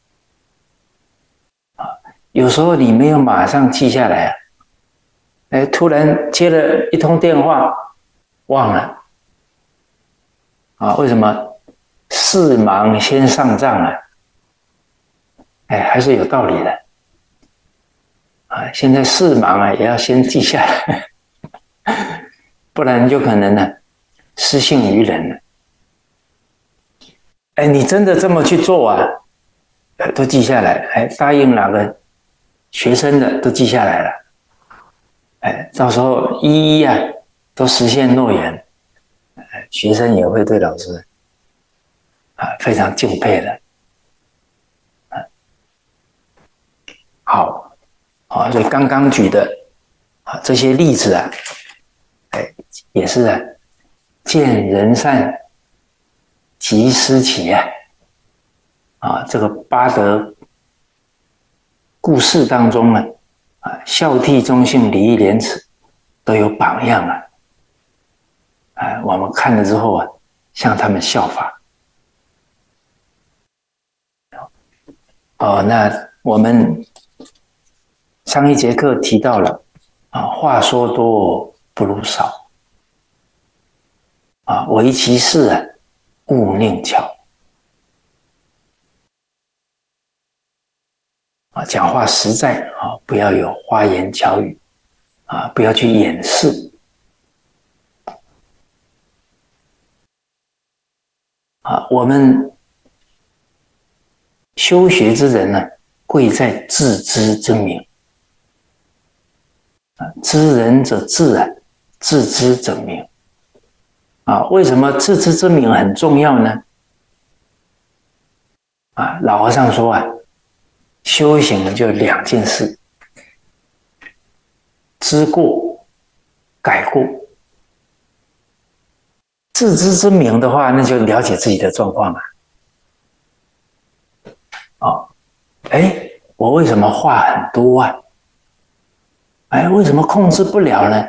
啊，有时候你没有马上记下来啊。哎，突然接了一通电话，忘了啊？为什么？事忙先上账啊！哎，还是有道理的啊。现在事忙啊，也要先记下来，不然就可能呢失信于人了。哎，你真的这么去做啊？都记下来，哎，答应哪个学生的都记下来了。哎，到时候一一啊都实现诺言，学生也会对老师啊非常敬佩的。啊，好，啊，所以刚刚举的啊这些例子啊，哎，也是啊，见人善，即思齐啊，啊，这个八德故事当中呢，啊，孝悌忠信礼义廉耻都有榜样啊，啊，我们看了之后啊，向他们效法。哦，那我们上一节课提到了啊，话说多不如少啊，唯其事啊，勿佞巧啊，讲话实在啊，不要有花言巧语啊，不要去掩饰啊。我们修学之人呢，贵在自知之明啊，知人者智啊，自知者明啊。为什么自知之明很重要呢？啊，老和尚说啊，修行就两件事：知过、改过。自知之明的话，那就了解自己的状况啊。哦，哎，我为什么话很多啊？哎，为什么控制不了呢？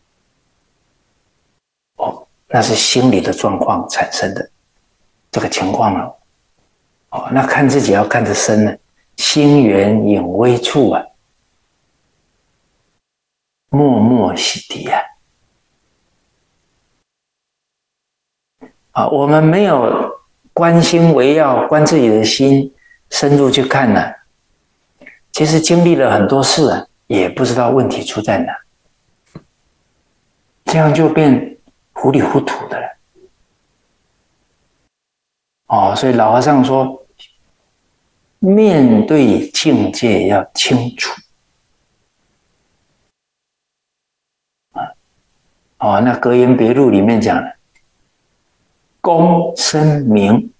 哦，那是心理的状况产生的这个情况了。哦，那看自己要看得深呢，心源隐微处啊，默默洗涤啊。啊，我们没有观心为要，观自己的心，深入去看呢，其实经历了很多事啊，也不知道问题出在哪，这样就变糊里糊涂的了。哦，所以老和尚说，面对境界要清楚啊。哦，那《格言别录》里面讲了，公生明。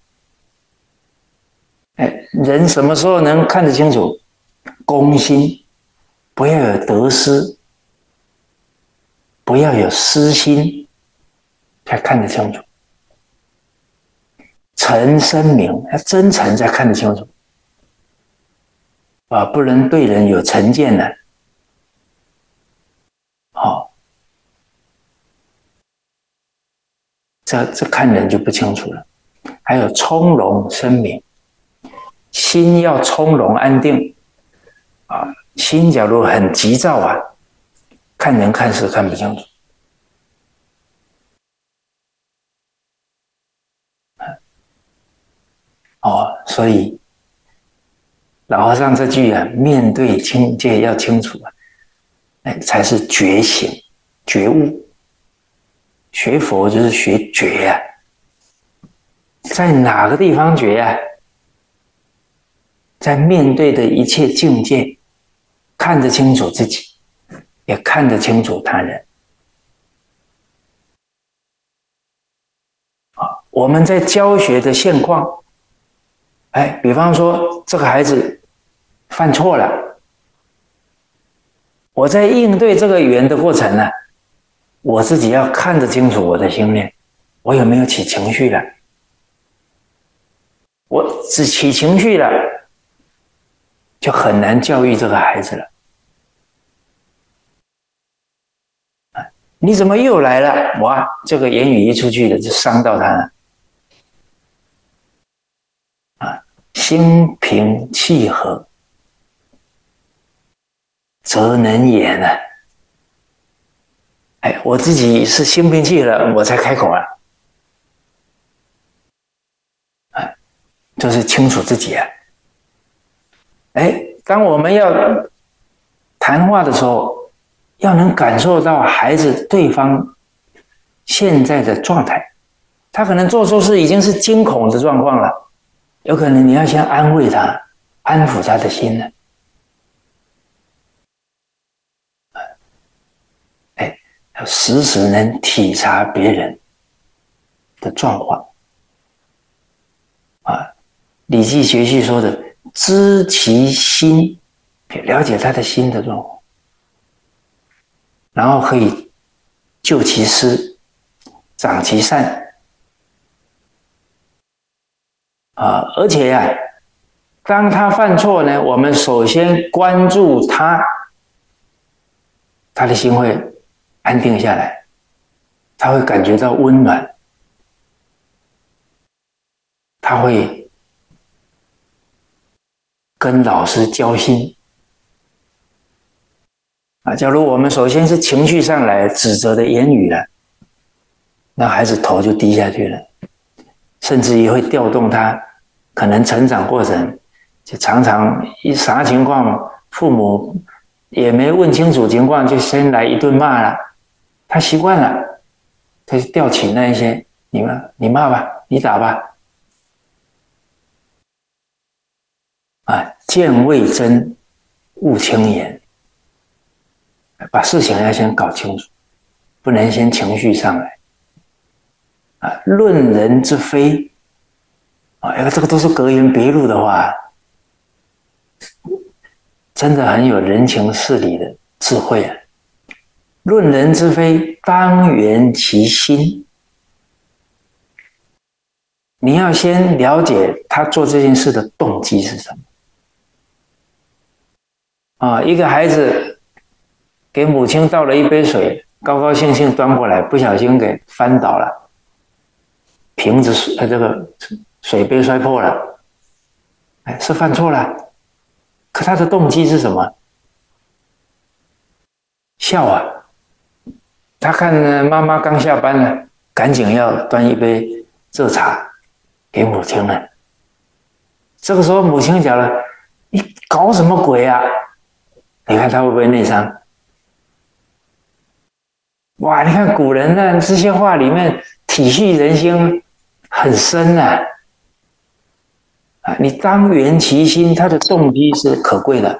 哎，人什么时候能看得清楚？公心，不要有得失，不要有私心，才看得清楚。诚生明，要真诚才看得清楚。啊，不能对人有成见的。好、哦，这这看人就不清楚了。还有从容生明，心要从容安定啊。心假如很急躁啊，看人看事看不清楚。哦，所以老和尚这句啊，面对境界要清楚啊，哎，才是觉醒、觉悟。学佛就是学觉啊，在哪个地方觉啊？在面对的一切境界，看得清楚自己，也看得清楚他人。啊，我们在教学的现况，哎，比方说这个孩子犯错了，我在应对这个语言的过程呢，我自己要看得清楚我的心念，我有没有起情绪了？我只起情绪了，就很难教育这个孩子了。你怎么又来了？哇，这个言语一出去的就伤到他了。啊，心平气和，则能言啊。哎，我自己是心平气和，我才开口啊。啊，就是清楚自己啊。哎，当我们要谈话的时候，要能感受到孩子对方现在的状态，他可能做错事已经是惊恐的状况了，有可能你要先安慰他，安抚他的心呢。哎，要时时能体察别人的状况啊。礼记学系说的，知其心，了解他的心的状况，然后可以救其失，长其善啊。而且呀、啊， 当他犯错呢，我们首先关注他，他的心会安定下来，他会感觉到温暖，他会跟老师交心。啊，假如我们首先是情绪上来指责的言语了，那孩子头就低下去了，甚至于会调动他可能成长过程，就常常一啥情况，父母也没问清楚情况，就先来一顿骂了，他习惯了，他就调起那一些，你骂你骂吧，你打吧，啊，见未真，勿轻言。把事情要先搞清楚，不能先情绪上来。啊，论人之非，啊，这个都是格言别录的话，真的很有人情世理的智慧啊。论人之非，当圆其心。你要先了解他做这件事的动机是什么。啊，一个孩子给母亲倒了一杯水，高高兴兴端过来，不小心给翻倒了，瓶子呃这个水杯摔破了，哎，是犯错了，可他的动机是什么？笑啊！他看妈妈刚下班了，赶紧要端一杯热茶给母亲了。这个时候母亲讲了：“你搞什么鬼啊？”你看他会不会内伤？哇！你看古人呢这些话里面体恤人心很深啊！啊，你当圆其心，他的动机是可贵的，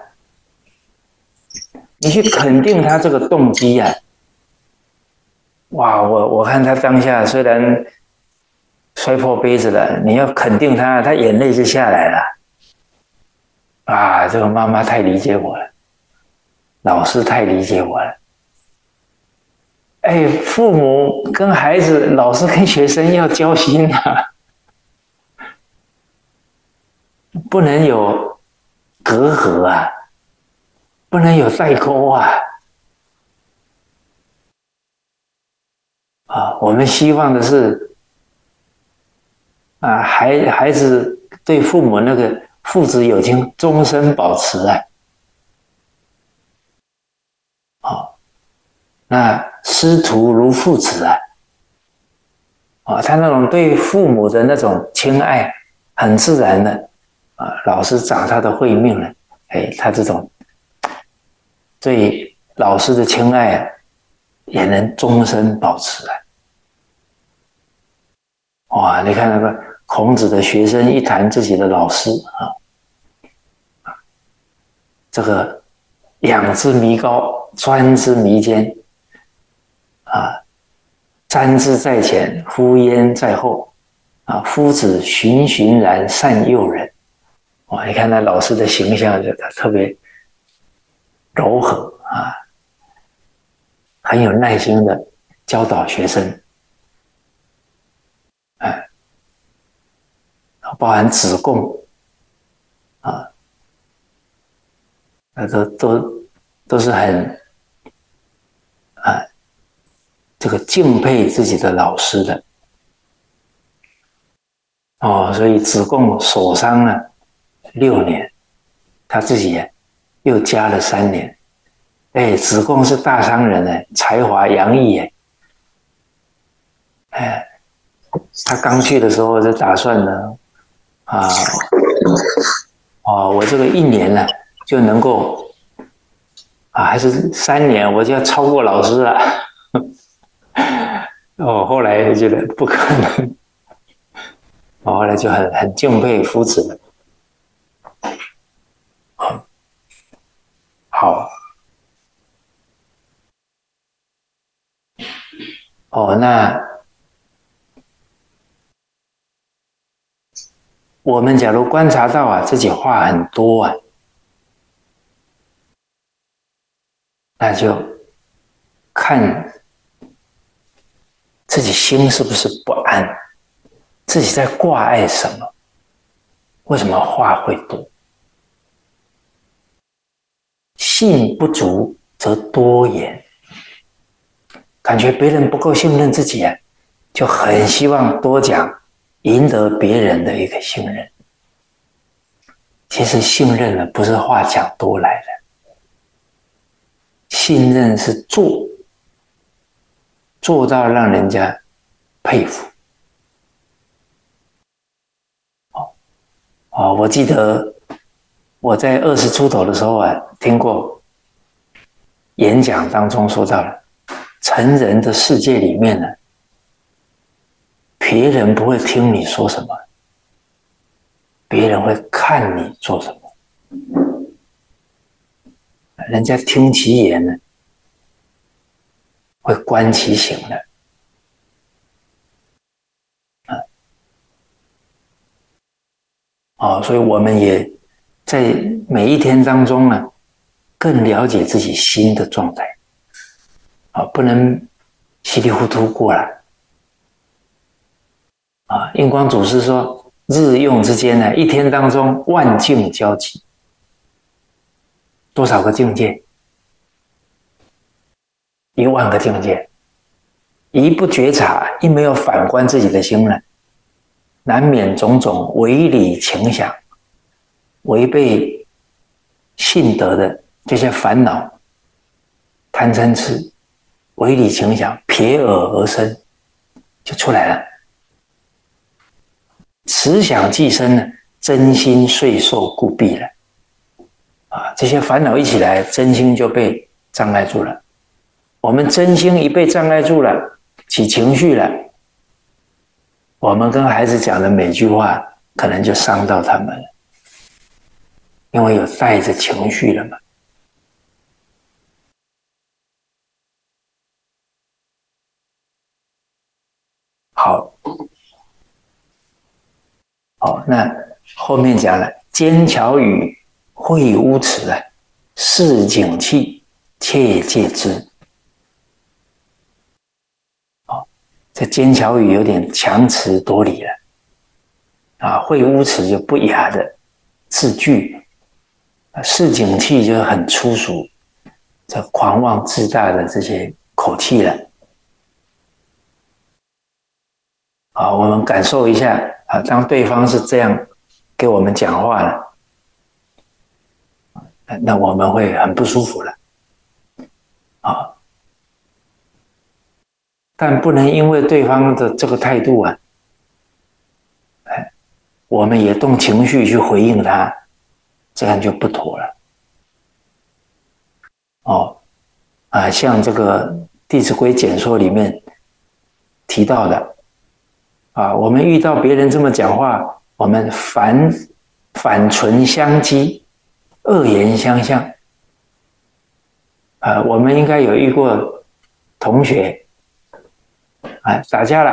你去肯定他这个动机啊！哇，我我看他当下虽然摔破杯子了，你要肯定他，他眼泪就下来了。啊，这个妈妈太理解我了，老师太理解我了。哎，父母跟孩子，老师跟学生要交心啊，不能有隔阂啊，不能有代沟啊。啊，我们希望的是，啊，孩孩子对父母那个父子有情终身保持啊。好，那师徒如父子啊。啊，他那种对父母的那种亲爱，很自然的啊。老师长他的慧命了，哎，他这种对老师的亲爱啊，也能终身保持啊。哇，你看那个孔子的学生一谈自己的老师啊，这个仰之弥高，专之弥坚，啊，瞻之在前，呼焉在后，啊，夫子循循然善诱人。哇，你看那老师的形象，就他特别柔和啊，很有耐心的教导学生。哎，包含子贡啊，那都都都是很啊，这个敬佩自己的老师的哦。所以子贡守丧了六年，他自己又加了三年。哎，子贡是大商人呢，才华洋溢哎，哎。他刚去的时候就打算呢，啊，哦，我这个一年呢就能够，啊，还是三年我就要超过老师了。哦，后来觉得不可能，我后来就很很敬佩夫子了。好，哦，那。我们假如观察到啊，自己话很多啊，那就看自己心是不是不安，自己在挂碍什么，为什么话会多信不足则多言，感觉别人不够信任自己啊，就很希望多讲，赢得别人的一个信任。其实信任呢，不是话讲多来的，信任是做，做到让人家佩服。哦，哦，我记得我在二十出头的时候啊，听过演讲当中说到了，成人的世界里面呢，别人不会听你说什么，别人会看你做什么。人家听其言呢，会观其行的。啊，哦，所以我们也在每一天当中呢，更了解自己心的状态。啊，不能稀里糊涂过来。啊，印光祖师说，日用之间呢，一天当中万境交集，多少个境界？一万个境界。一不觉察，一没有反观自己的心呢，难免种种违理情想，违背性德的这些烦恼、贪嗔痴、违理情想瞥耳而生，就出来了。此想既生呢，真心遂受故弊了。啊，这些烦恼一起来，真心就被障碍住了。我们真心一被障碍住了，起情绪了，我们跟孩子讲的每句话，可能就伤到他们了，因为有带着情绪了嘛。好，好，那后面讲了，奸巧语，秽污词啊，市井气，切戒之。好，这奸巧语有点强词夺理了，啊，秽污词就不雅的字句，市井气就很粗俗，这狂妄自大的这些口气了。啊，我们感受一下啊，当对方是这样给我们讲话了，那我们会很不舒服了，啊，但不能因为对方的这个态度啊，哎，我们也动情绪去回应他，这样就不妥了。哦，啊，像这个《弟子规》简说里面提到的。啊，我们遇到别人这么讲话，我们反反唇相讥，恶言相向。啊，我们应该有遇过同学，啊，打架了，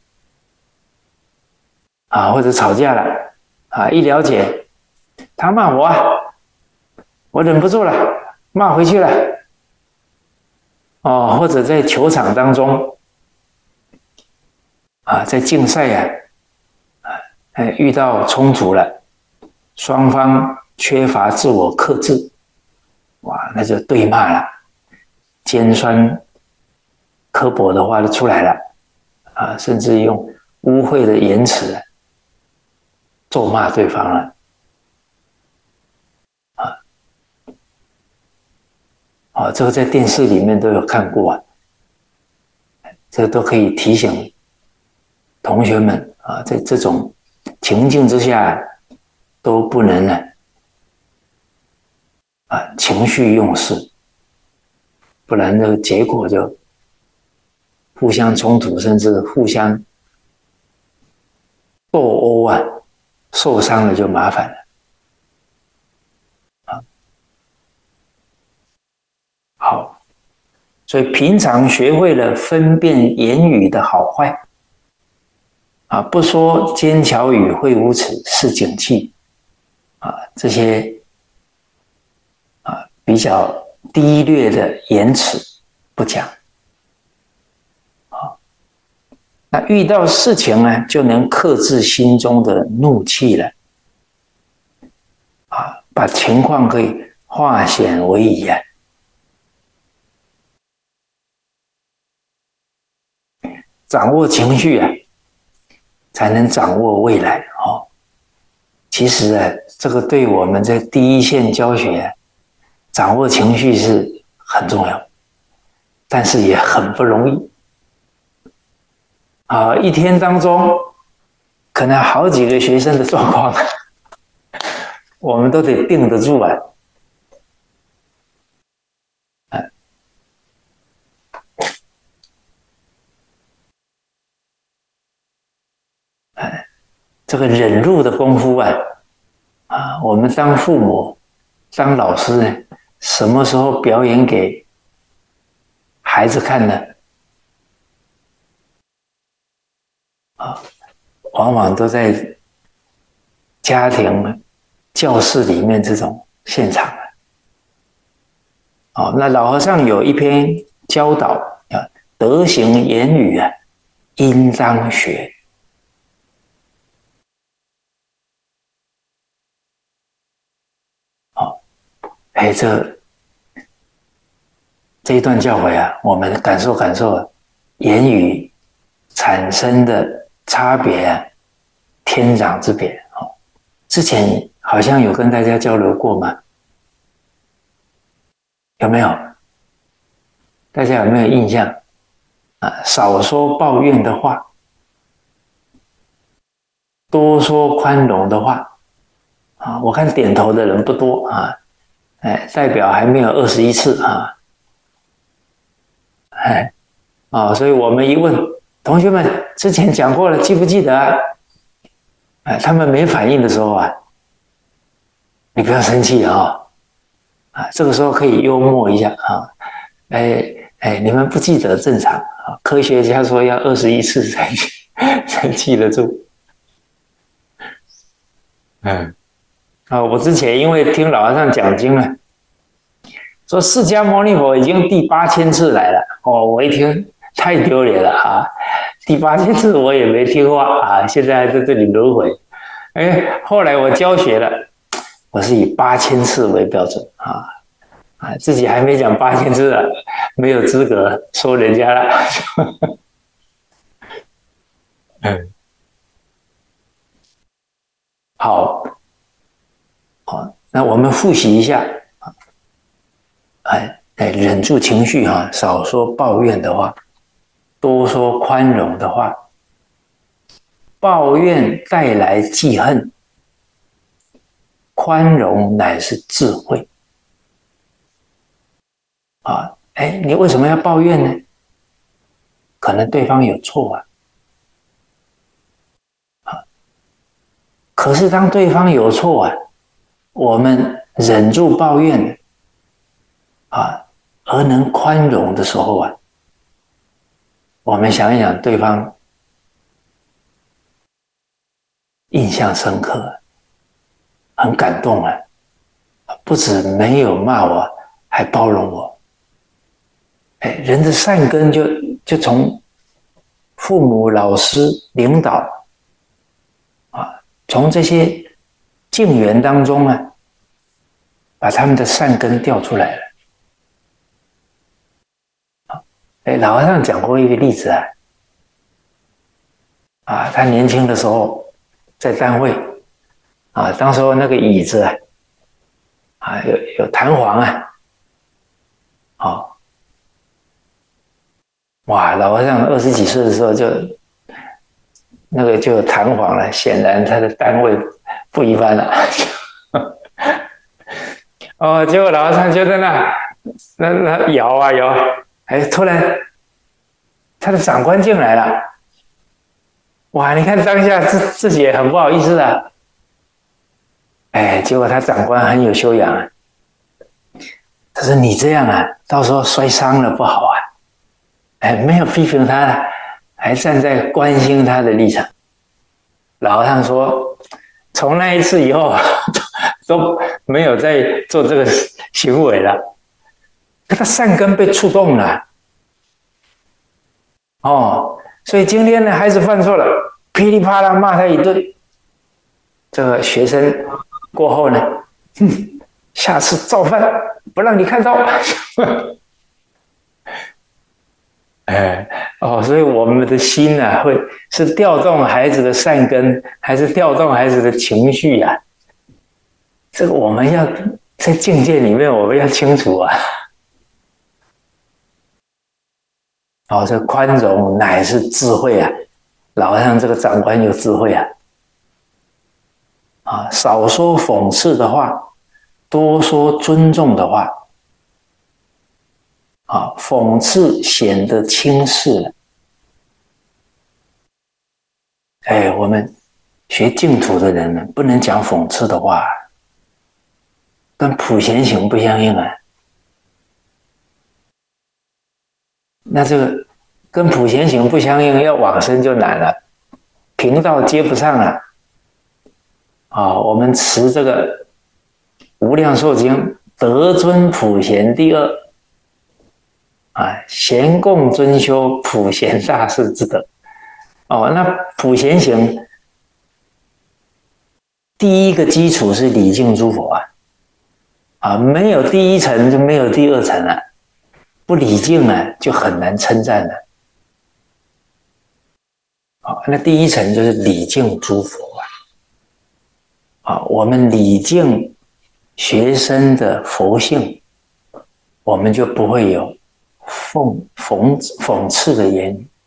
啊，或者吵架了，啊，一了解，他骂我啊，我忍不住了，骂回去了。哦，或者在球场当中。啊，在竞赛呀、啊，哎，遇到冲突了，双方缺乏自我克制，哇，那就对骂了，尖酸刻薄的话就出来了，啊，甚至用污秽的言辞咒骂对方了，啊，啊，这个在电视里面都有看过啊，这都可以提醒同学们啊，在这种情境之下，都不能呢啊情绪用事，不然这个结果就互相冲突，甚至互相斗殴啊，受伤了就麻烦了啊。好，所以平常学会了分辨言语的好坏。啊，不说奸巧语、秽污词、市井气，啊，这些啊比较低劣的言辞不讲，啊，那遇到事情呢，就能克制心中的怒气了，啊，把情况可以化险为夷啊！掌握情绪啊，才能掌握未来哦。其实啊，这个对我们在第一线教学啊，掌握情绪是很重要，但是也很不容易啊。一天当中，可能好几个学生的状况，我们都得定得住啊。这个忍辱的功夫啊，啊，我们当父母、当老师呢，什么时候表演给孩子看呢？啊，往往都在家庭、教室里面这种现场啊。哦，那老和尚有一篇教导啊，德行言语啊，应当学。哎，这这一段教诲啊，我们感受感受言语产生的差别啊，天壤之别哦。之前好像有跟大家交流过吗？有没有？大家有没有印象啊？少说抱怨的话，多说宽容的话啊。我看点头的人不多啊。哎，代表还没有二十一次啊！哎，啊、哦，所以我们一问同学们之前讲过了，记不记得啊？哎，他们没反应的时候啊，你不要生气啊、哦！啊，这个时候可以幽默一下啊！哎哎，你们不记得正常啊，科学家说要二十一次才才记得住。嗯。啊，我之前因为听老和尚讲经了，说释迦牟尼佛已经第八千次来了哦，我一听太丢脸了啊！第八千次我也没听话啊，现在还在这里轮回。哎，后来我教学了，我是以八千次为标准啊啊，自己还没讲八千次啊，没有资格说人家了。嗯，好。好，那我们复习一下，哎哎，忍住情绪哈，少说抱怨的话，多说宽容的话。抱怨带来记恨，宽容乃是智慧。啊，哎，你为什么要抱怨呢？可能对方有错啊。啊，可是当对方有错啊，我们忍住抱怨啊，而能宽容的时候啊，我们想一想，对方印象深刻，很感动啊，不止没有骂我，还包容我。哎，人的善根就就从父母、老师、领导啊，从这些境缘当中啊，把他们的善根调出来了。哎，老和尚讲过一个例子啊，啊，他年轻的时候在单位啊，当时候那个椅子啊，啊有有弹簧啊，哦，哇，老和尚二十几岁的时候就那个就有弹簧了，显然他的单位不一般了。哦，结果老和尚就在那那那摇啊摇，哎，突然他的长官进来了，哇！你看当下自自己也很不好意思啊，哎，结果他长官很有修养啊，他说你这样啊，到时候摔伤了不好啊，哎，没有批评他，还站在关心他的立场。老和尚说，从那一次以后都没有再做这个行为了，他善根被触动了。哦，所以今天呢，孩子犯错了，噼里啪啦骂他一顿。这个学生过后呢，哼， 下次造反，不让你看到。哎，哦，所以我们的心啊，会是调动孩子的善根，还是调动孩子的情绪啊？这个我们要在境界里面，我们要清楚啊。哦，这宽容乃是智慧啊！老和尚这个长官有智慧啊！啊，少说讽刺的话，多说尊重的话。啊，讽刺显得轻视了。哎，我们学净土的人呢，不能讲讽刺的话，跟普贤行不相应啊。那这个跟普贤行不相应，要往生就难了，频道接不上了。啊，我们持这个《无量寿经》，得尊普贤第二啊，贤共尊修普贤大士之德。哦，那普贤行第一个基础是礼敬诸佛啊，啊，没有第一层就没有第二层了，不礼敬啊，就很难称赞了。啊，那第一层就是礼敬诸佛啊，啊，我们礼敬学生的佛性，我们就不会有讽讽讽刺的言语。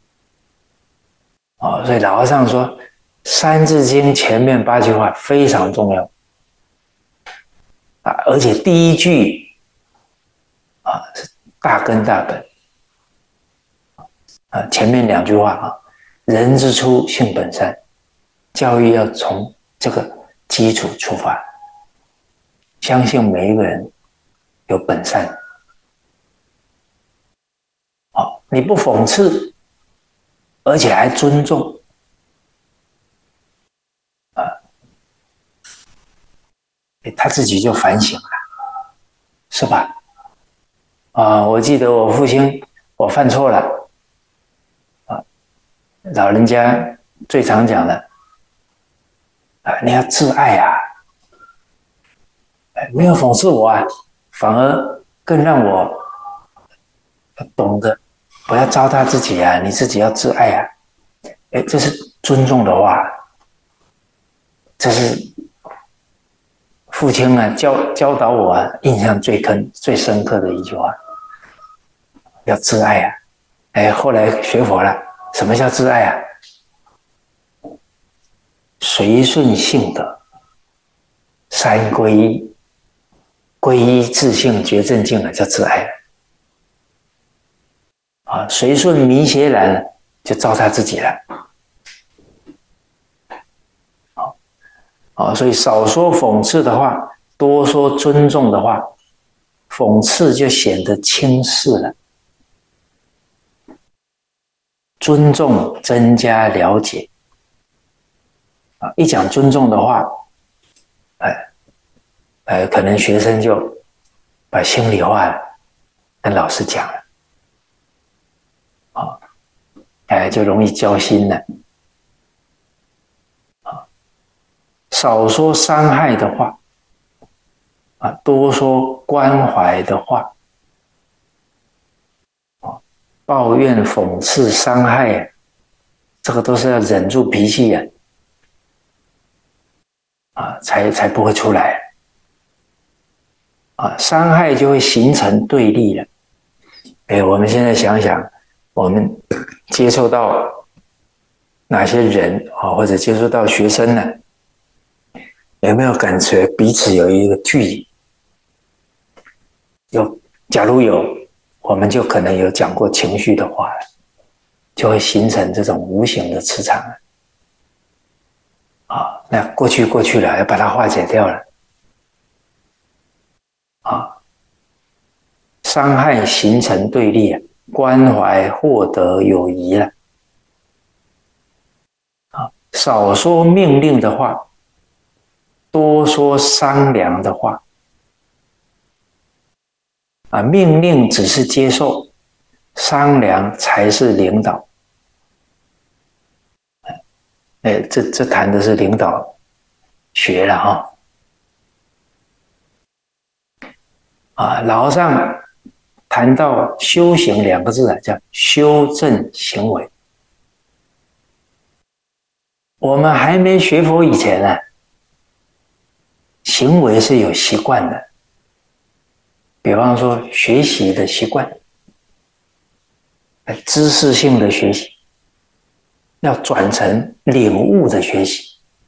哦，所以老和尚说，《三字经》前面八句话非常重要啊，而且第一句啊是大根大本啊，前面两句话啊，人之初性本善，教育要从这个基础出发，相信每一个人有本善。哦，你不讽刺，而且还尊重。他自己就反省了，是吧？啊，我记得我父亲，我犯错了，啊，老人家最常讲的，啊，你要自爱啊，没有讽刺我啊，反而更让我懂得不要糟蹋自己啊，你自己要自爱啊，哎，这是尊重的话，这是父亲啊教教导我啊，印象最深最深刻的一句话，要自爱啊！哎，后来学佛了，什么叫自爱啊？随顺性德，三皈依，皈依自性觉正境啊，叫自爱啊！随顺迷邪然，就糟蹋自己了。啊，所以少说讽刺的话，多说尊重的话，讽刺就显得轻视了。尊重增加了解啊，一讲尊重的话，哎，哎，可能学生就把心里话跟老师讲了，啊，哎，就容易交心了。少说伤害的话，啊，多说关怀的话，啊，抱怨、讽刺、伤害，这个都是要忍住脾气呀，啊，才才不会出来，啊，伤害就会形成对立了。哎，我们现在想想，我们接触到哪些人啊，或者接触到学生呢？有没有感觉彼此有一个距离？有，假如有，我们就可能有讲过情绪的话，就会形成这种无形的磁场啊。那过去过去了，要把它化解掉了啊。伤害形成对立，关怀获得友谊了啊。少说命令的话，多说商量的话啊，命令只是接受，商量才是领导。哎，这这谈的是领导学了哈。 啊，老和尚谈到修行两个字啊，叫修正行为。我们还没学佛以前呢、啊，行为是有习惯的，比方说学习的习惯，知识性的学习，要转成领悟的学习。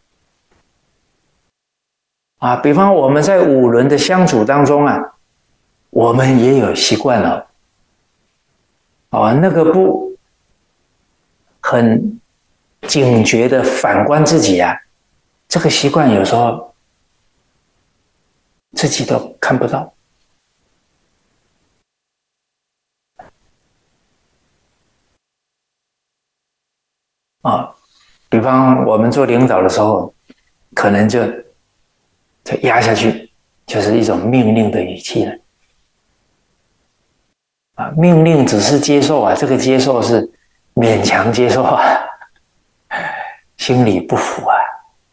啊，比方我们在五伦的相处当中啊，我们也有习惯了，啊，那个不很警觉的反观自己啊，这个习惯有时候自己都看不到。啊，比方我们做领导的时候，可能就就压下去，就是一种命令的语气了。啊，命令只是接受啊，这个接受是勉强接受啊，心里不服啊。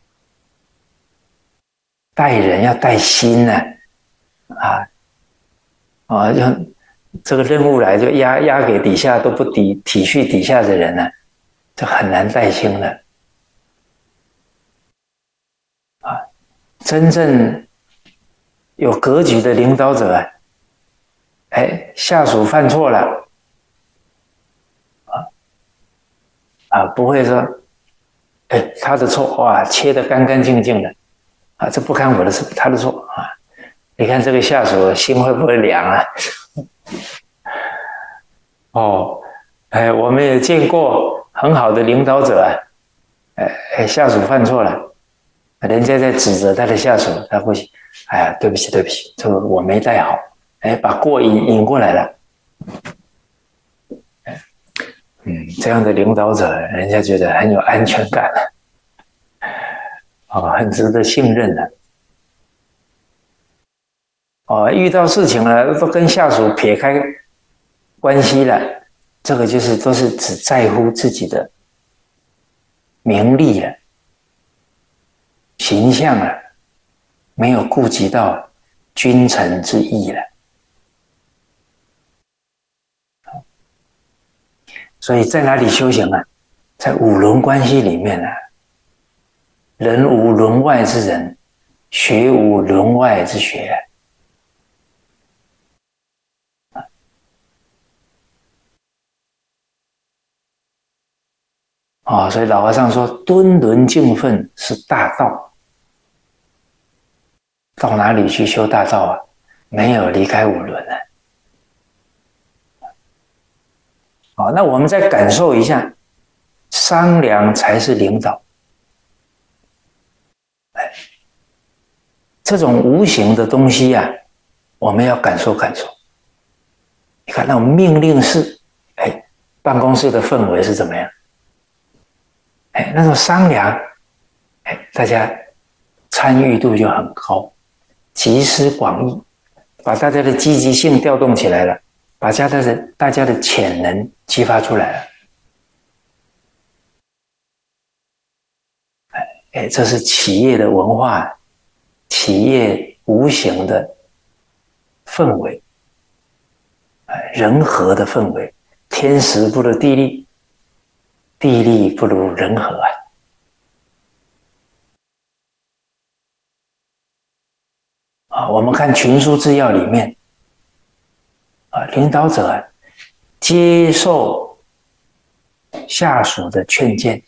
带人要带心呢、啊，啊，啊，就这个任务来就压压给底下都不体体恤底下的人呢、啊，这很难带心的。啊，真正有格局的领导者啊，哎，下属犯错了，啊啊，不会说，哎，他的错哇，切得干干净净的，啊，这不干我的事，他的错啊。你看这个下属心会不会凉啊？哦，哎，我们也见过很好的领导者啊，哎，下属犯错了，人家在指责他的下属，他会，哎呀，对不起，对不起，这个我没带好，哎，把过引引过来了。嗯，这样的领导者，人家觉得很有安全感，哦，很值得信任的。哦，遇到事情了，都跟下属撇开关系了，这个就是都是只在乎自己的名利了、形象了，没有顾及到君臣之义了。所以在哪里修行啊？在五伦关系里面啊，人无伦外之人，学无伦外之学。啊、哦，所以老和尚说，敦伦敬分是大道。到哪里去修大道啊？没有离开五伦啊。哦，那我们再感受一下，商量才是领导。哎，这种无形的东西啊，我们要感受感受。你看那种命令式，哎，办公室的氛围是怎么样？哎，那种商量，哎，大家参与度就很高，集思广益，把大家的积极性调动起来了，把大家的大家的潜能激发出来了。哎，这是企业的文化，企业无形的氛围，人和的氛围，天时不如地利，地利不如人和啊！啊，我们看《群书治要》里面，啊，领导者啊，接受下属的劝谏，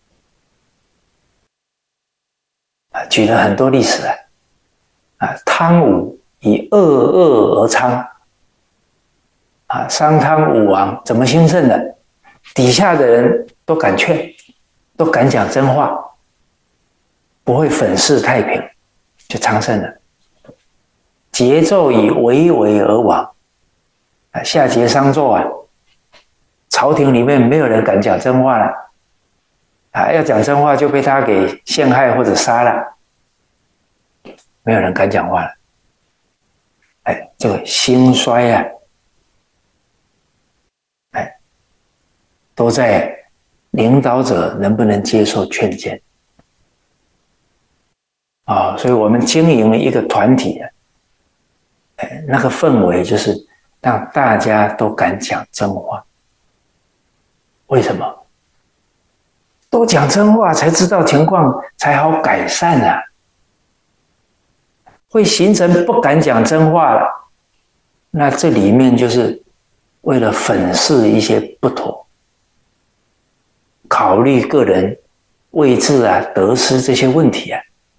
啊，举了很多例子啊，啊，汤武以恶恶而昌，啊，商汤武王怎么兴盛的？底下的人都敢劝，都敢讲真话，不会粉饰太平，就昌盛了。桀纣以为为而亡，啊，夏桀商纣啊，朝廷里面没有人敢讲真话了，啊，要讲真话就被他给陷害或者杀了，没有人敢讲话了。哎，这个兴衰啊，哎，都在领导者能不能接受劝谏啊？所以我们经营一个团体啊， 哎，那个氛围就是让大家都敢讲真话。为什么？都讲真话，才知道情况才好改善啊。会形成不敢讲真话了，那这里面就是为了粉饰一些不妥，考虑个人位置啊、得失这些问题啊，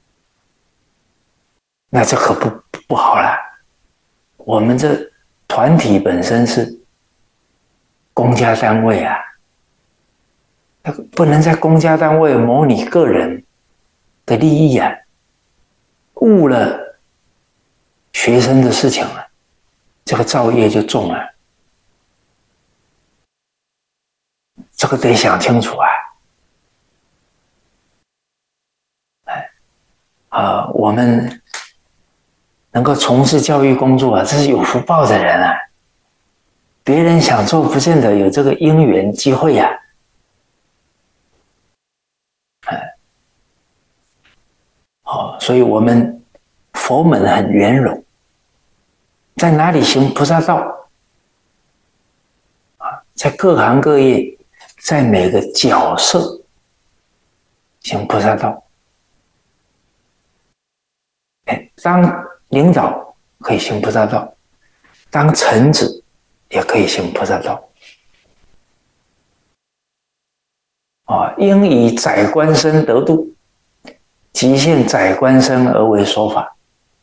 那这可不不好了。我们这团体本身是公家单位啊，不能在公家单位谋你个人的利益啊，误了学生的事情啊，这个造业就重了。这个得想清楚啊！哎，啊，我们能够从事教育工作啊，这是有福报的人啊。别人想做，不见得有这个因缘机会呀、啊。哎，哦，所以我们佛门很圆融，在哪里行菩萨道啊？在各行各业，在每个角色行菩萨道。哎，当领导可以行菩萨道，当臣子也可以行菩萨道。啊，应以宰官身得度，即现宰官身而为说法。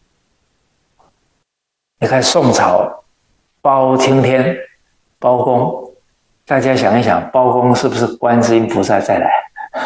你看宋朝包青天、包公，大家想一想，包公是不是观世音菩萨再来？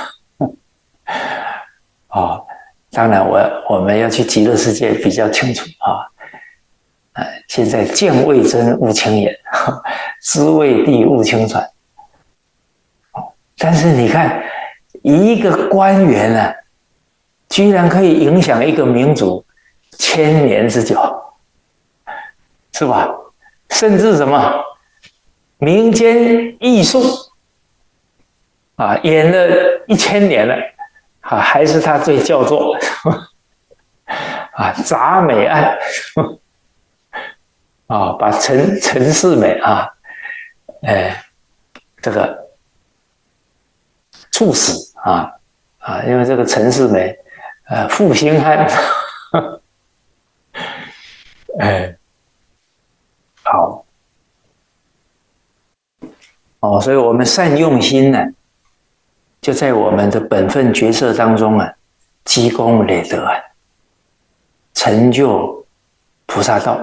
哦，当然我我们要去极乐世界比较清楚啊。哎，现在见未真勿轻言，知未地勿轻传。但是你看，一个官员啊，居然可以影响一个民族千年之久，是吧？甚至什么民间艺术啊，演了一千年了，啊，还是他最叫座啊，铡美案啊，把陈陈世美啊，哎，这个处死啊啊，因为这个陈世美，呃，负心汉，哎，好，哦，所以我们善用心呢，就在我们的本分角色当中啊，积功累德啊，成就菩萨道。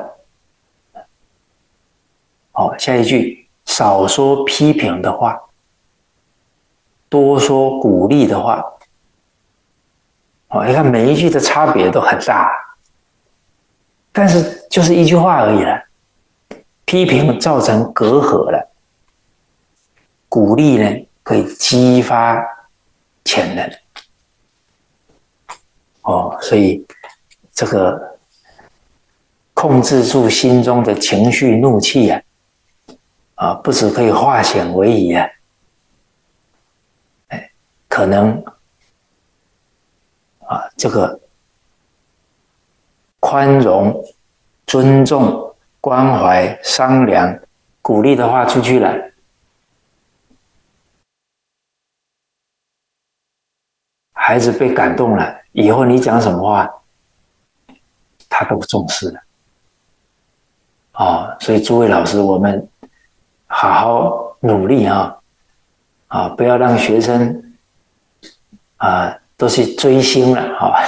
好，下一句，少说批评的话，多说鼓励的话。哦，你看每一句的差别都很大，但是就是一句话而已了。批评造成隔阂了，鼓励呢可以激发潜能。哦，所以这个控制住心中的情绪怒气啊，啊，不只可以化险为夷啊，哎，可能啊，这个宽容、尊重、关怀、商量、鼓励的话出去了，孩子被感动了，以后你讲什么话，他都重视了。哦，所以诸位老师，我们好好努力啊，啊，不要让学生啊都去追星了啊。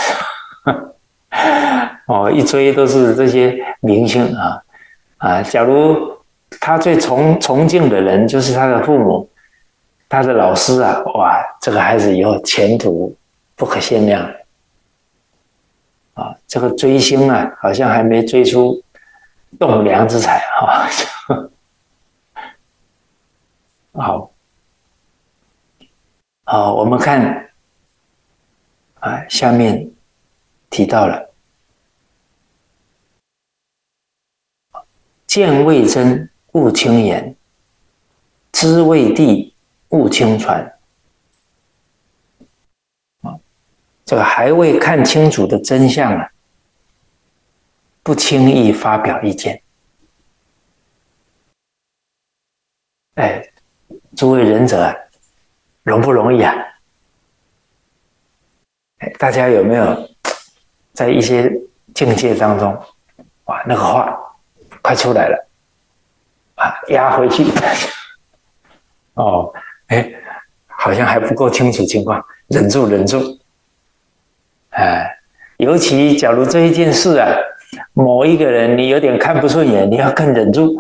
哦，一追都是这些明星啊啊！假如他最崇崇敬的人就是他的父母、他的老师啊，哇，这个孩子以后前途不可限量啊！这个追星啊，好像还没追出栋梁之才啊！好，好，我们看啊，下面提到了。见未真勿轻言，知未地勿轻传。这个还未看清楚的真相啊， 不轻易发表意见。哎，诸位仁者啊，容不容易啊？大家有没有在一些境界当中，哇，那个话快出来了啊，压回去哦，哎，好像还不够清楚情况，忍住忍住，哎，尤其假如这一件事啊，某一个人你有点看不顺眼，你要更忍住，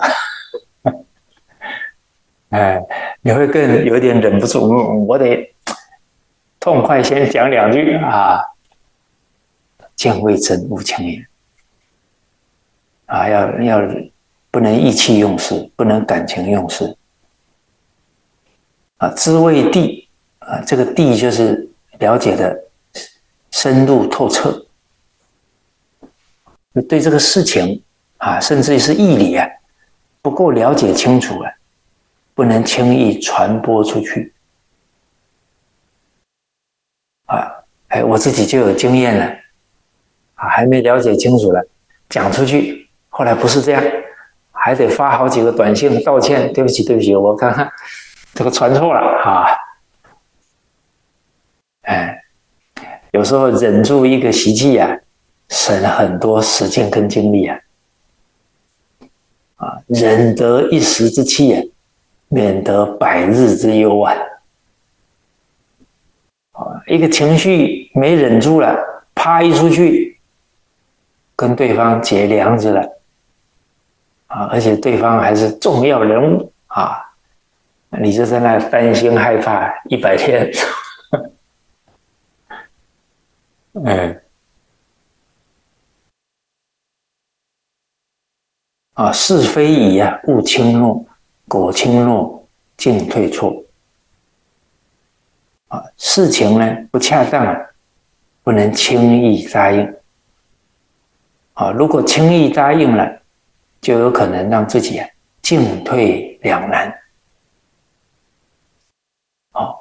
哎，你会更有点忍不住，我得痛快先讲两句啊，见未真勿轻言啊，要要不能意气用事，不能感情用事啊。知未地啊，这个地就是了解的深入透彻，对这个事情啊，甚至是义理啊，不够了解清楚啊，不能轻易传播出去啊。哎，我自己就有经验了啊，还没了解清楚了，讲出去，后来不是这样，还得发好几个短信道歉，对不起，对不起，我刚刚这个传错了啊。哎，有时候忍住一个习气啊，省了很多时间跟精力啊。啊，忍得一时之气啊，免得百日之忧啊。啊，一个情绪没忍住了，啪一出去，跟对方结梁子了啊，而且对方还是重要人物啊，你就在那担心害怕一百天。嗯，啊，是非已啊，勿轻诺，果轻诺，进退错。啊，事情呢不恰当啊，不能轻易答应。啊，如果轻易答应了，就有可能让自己啊进退两难。哦，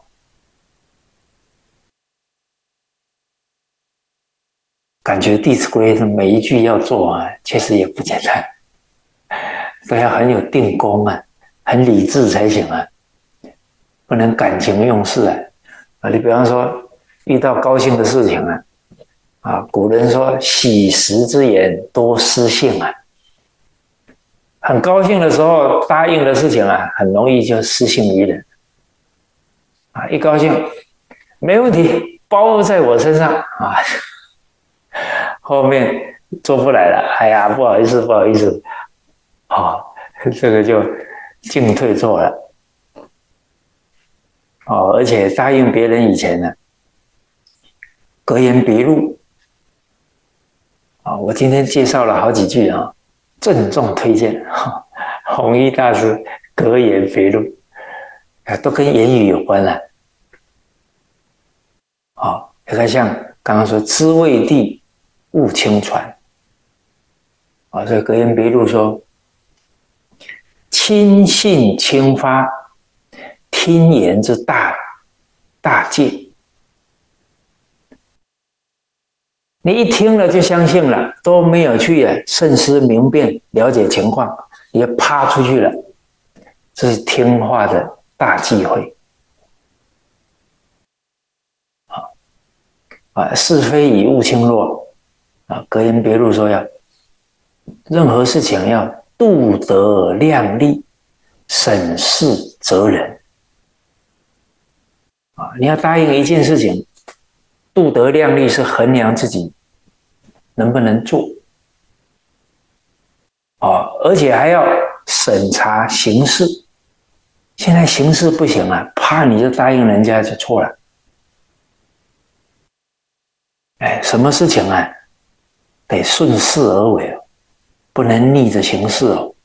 感觉《弟子规》的每一句要做啊，确实也不简单，都要很有定功啊，很理智才行啊，不能感情用事啊。啊，你比方说遇到高兴的事情啊，啊，古人说喜时之言多失信啊，很高兴的时候答应的事情啊，很容易就失信于人啊，一高兴没问题，包在我身上啊，后面做不来了，哎呀，不好意思，不好意思，哦，这个就进退错了。哦，而且答应别人以前呢，格言别录啊，我今天介绍了好几句啊，郑重推荐弘一大师格言别录啊，都跟言语有关了。啊，你看像刚刚说知未地，勿轻传啊，这格言别录说，轻信轻发，听言之大大戒。你一听了就相信了，都没有去慎思明辨了解情况，也趴出去了，这是听话的大忌讳啊！啊，是非以勿轻诺啊！格言别录说要任何事情要度德量力，审事择人啊！你要答应一件事情，度德量力是衡量自己能不能做啊，而且还要审查形势。现在形势不行啊，怕你就答应人家就错了。哎，什么事情啊，得顺势而为哦，不能逆着形势哦。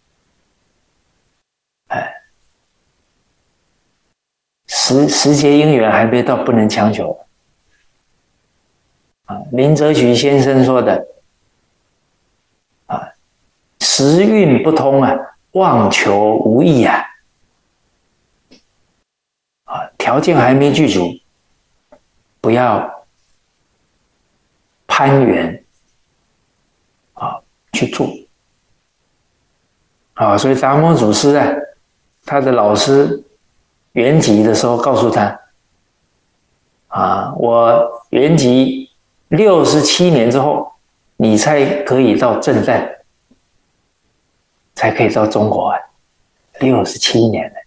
哎，时时节因缘还没到，不能强求。啊，林则徐先生说的啊，时运不通啊，妄求无益啊。啊，条件还没具足，不要攀援啊， 去做。啊，所以达摩祖师啊，他的老师圆寂的时候告诉他，啊，我圆寂六十七年之后，你才可以到正站，才可以到中国啊，六十七年了，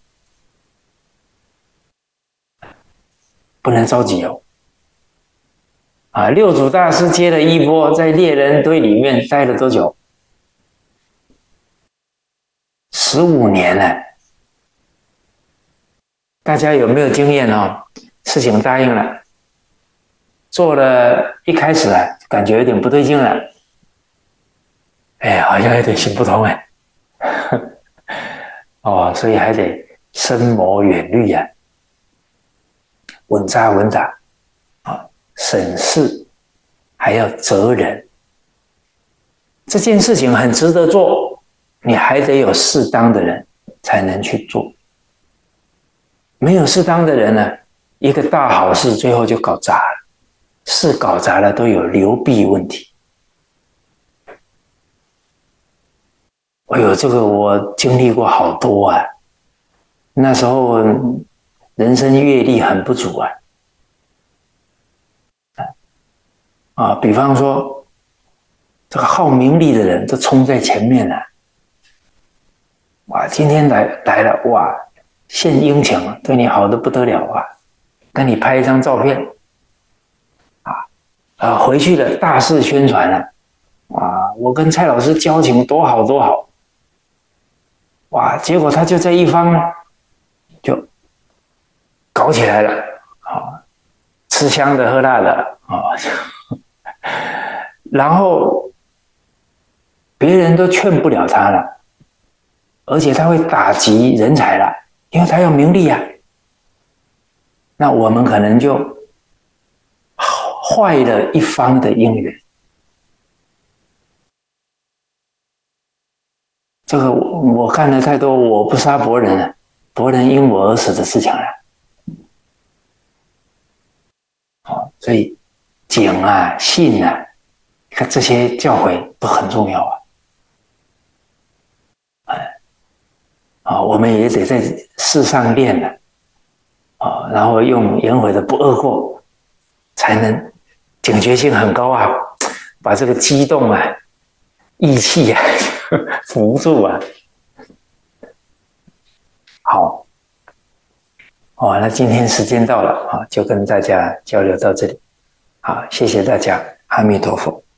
不能着急哦。啊，六祖大师接了衣钵，在猎人堆里面待了多久？十五年了。大家有没有经验哦？事情答应了，做了一开始啊，感觉有点不对劲了，哎，好像有点行不通哎，哦，所以还得深谋远虑呀、啊，稳扎稳打啊，审视，还要责人。这件事情很值得做，你还得有适当的人才能去做。没有适当的人呢，一个大好事最后就搞砸了，事搞砸了都有流弊问题。哎呦，这个我经历过好多啊，那时候人生阅历很不足啊。啊，比方说，这个好名利的人都冲在前面了，哇，今天来来了，哇，献殷勤，对你好的不得了啊，跟你拍一张照片，啊啊，回去了大肆宣传了，啊，我跟蔡老师交情多好多好，哇，结果他就在一方就搞起来了，啊，吃香的喝辣的啊。然后别人都劝不了他了，而且他会打击人才了，因为他要名利啊。那我们可能就坏了一方的姻缘。这个我我看了太多我不杀伯仁了，伯仁因我而死的事情了。哦，所以警啊、信啊，看这些教诲都很重要啊。哎，啊，我们也得在世上练了，啊，然后用颜回的不贰过，才能警觉性很高啊，把这个激动啊、义气啊扶住啊。好，哦，那今天时间到了啊，就跟大家交流到这里。好，谢谢大家，阿弥陀佛。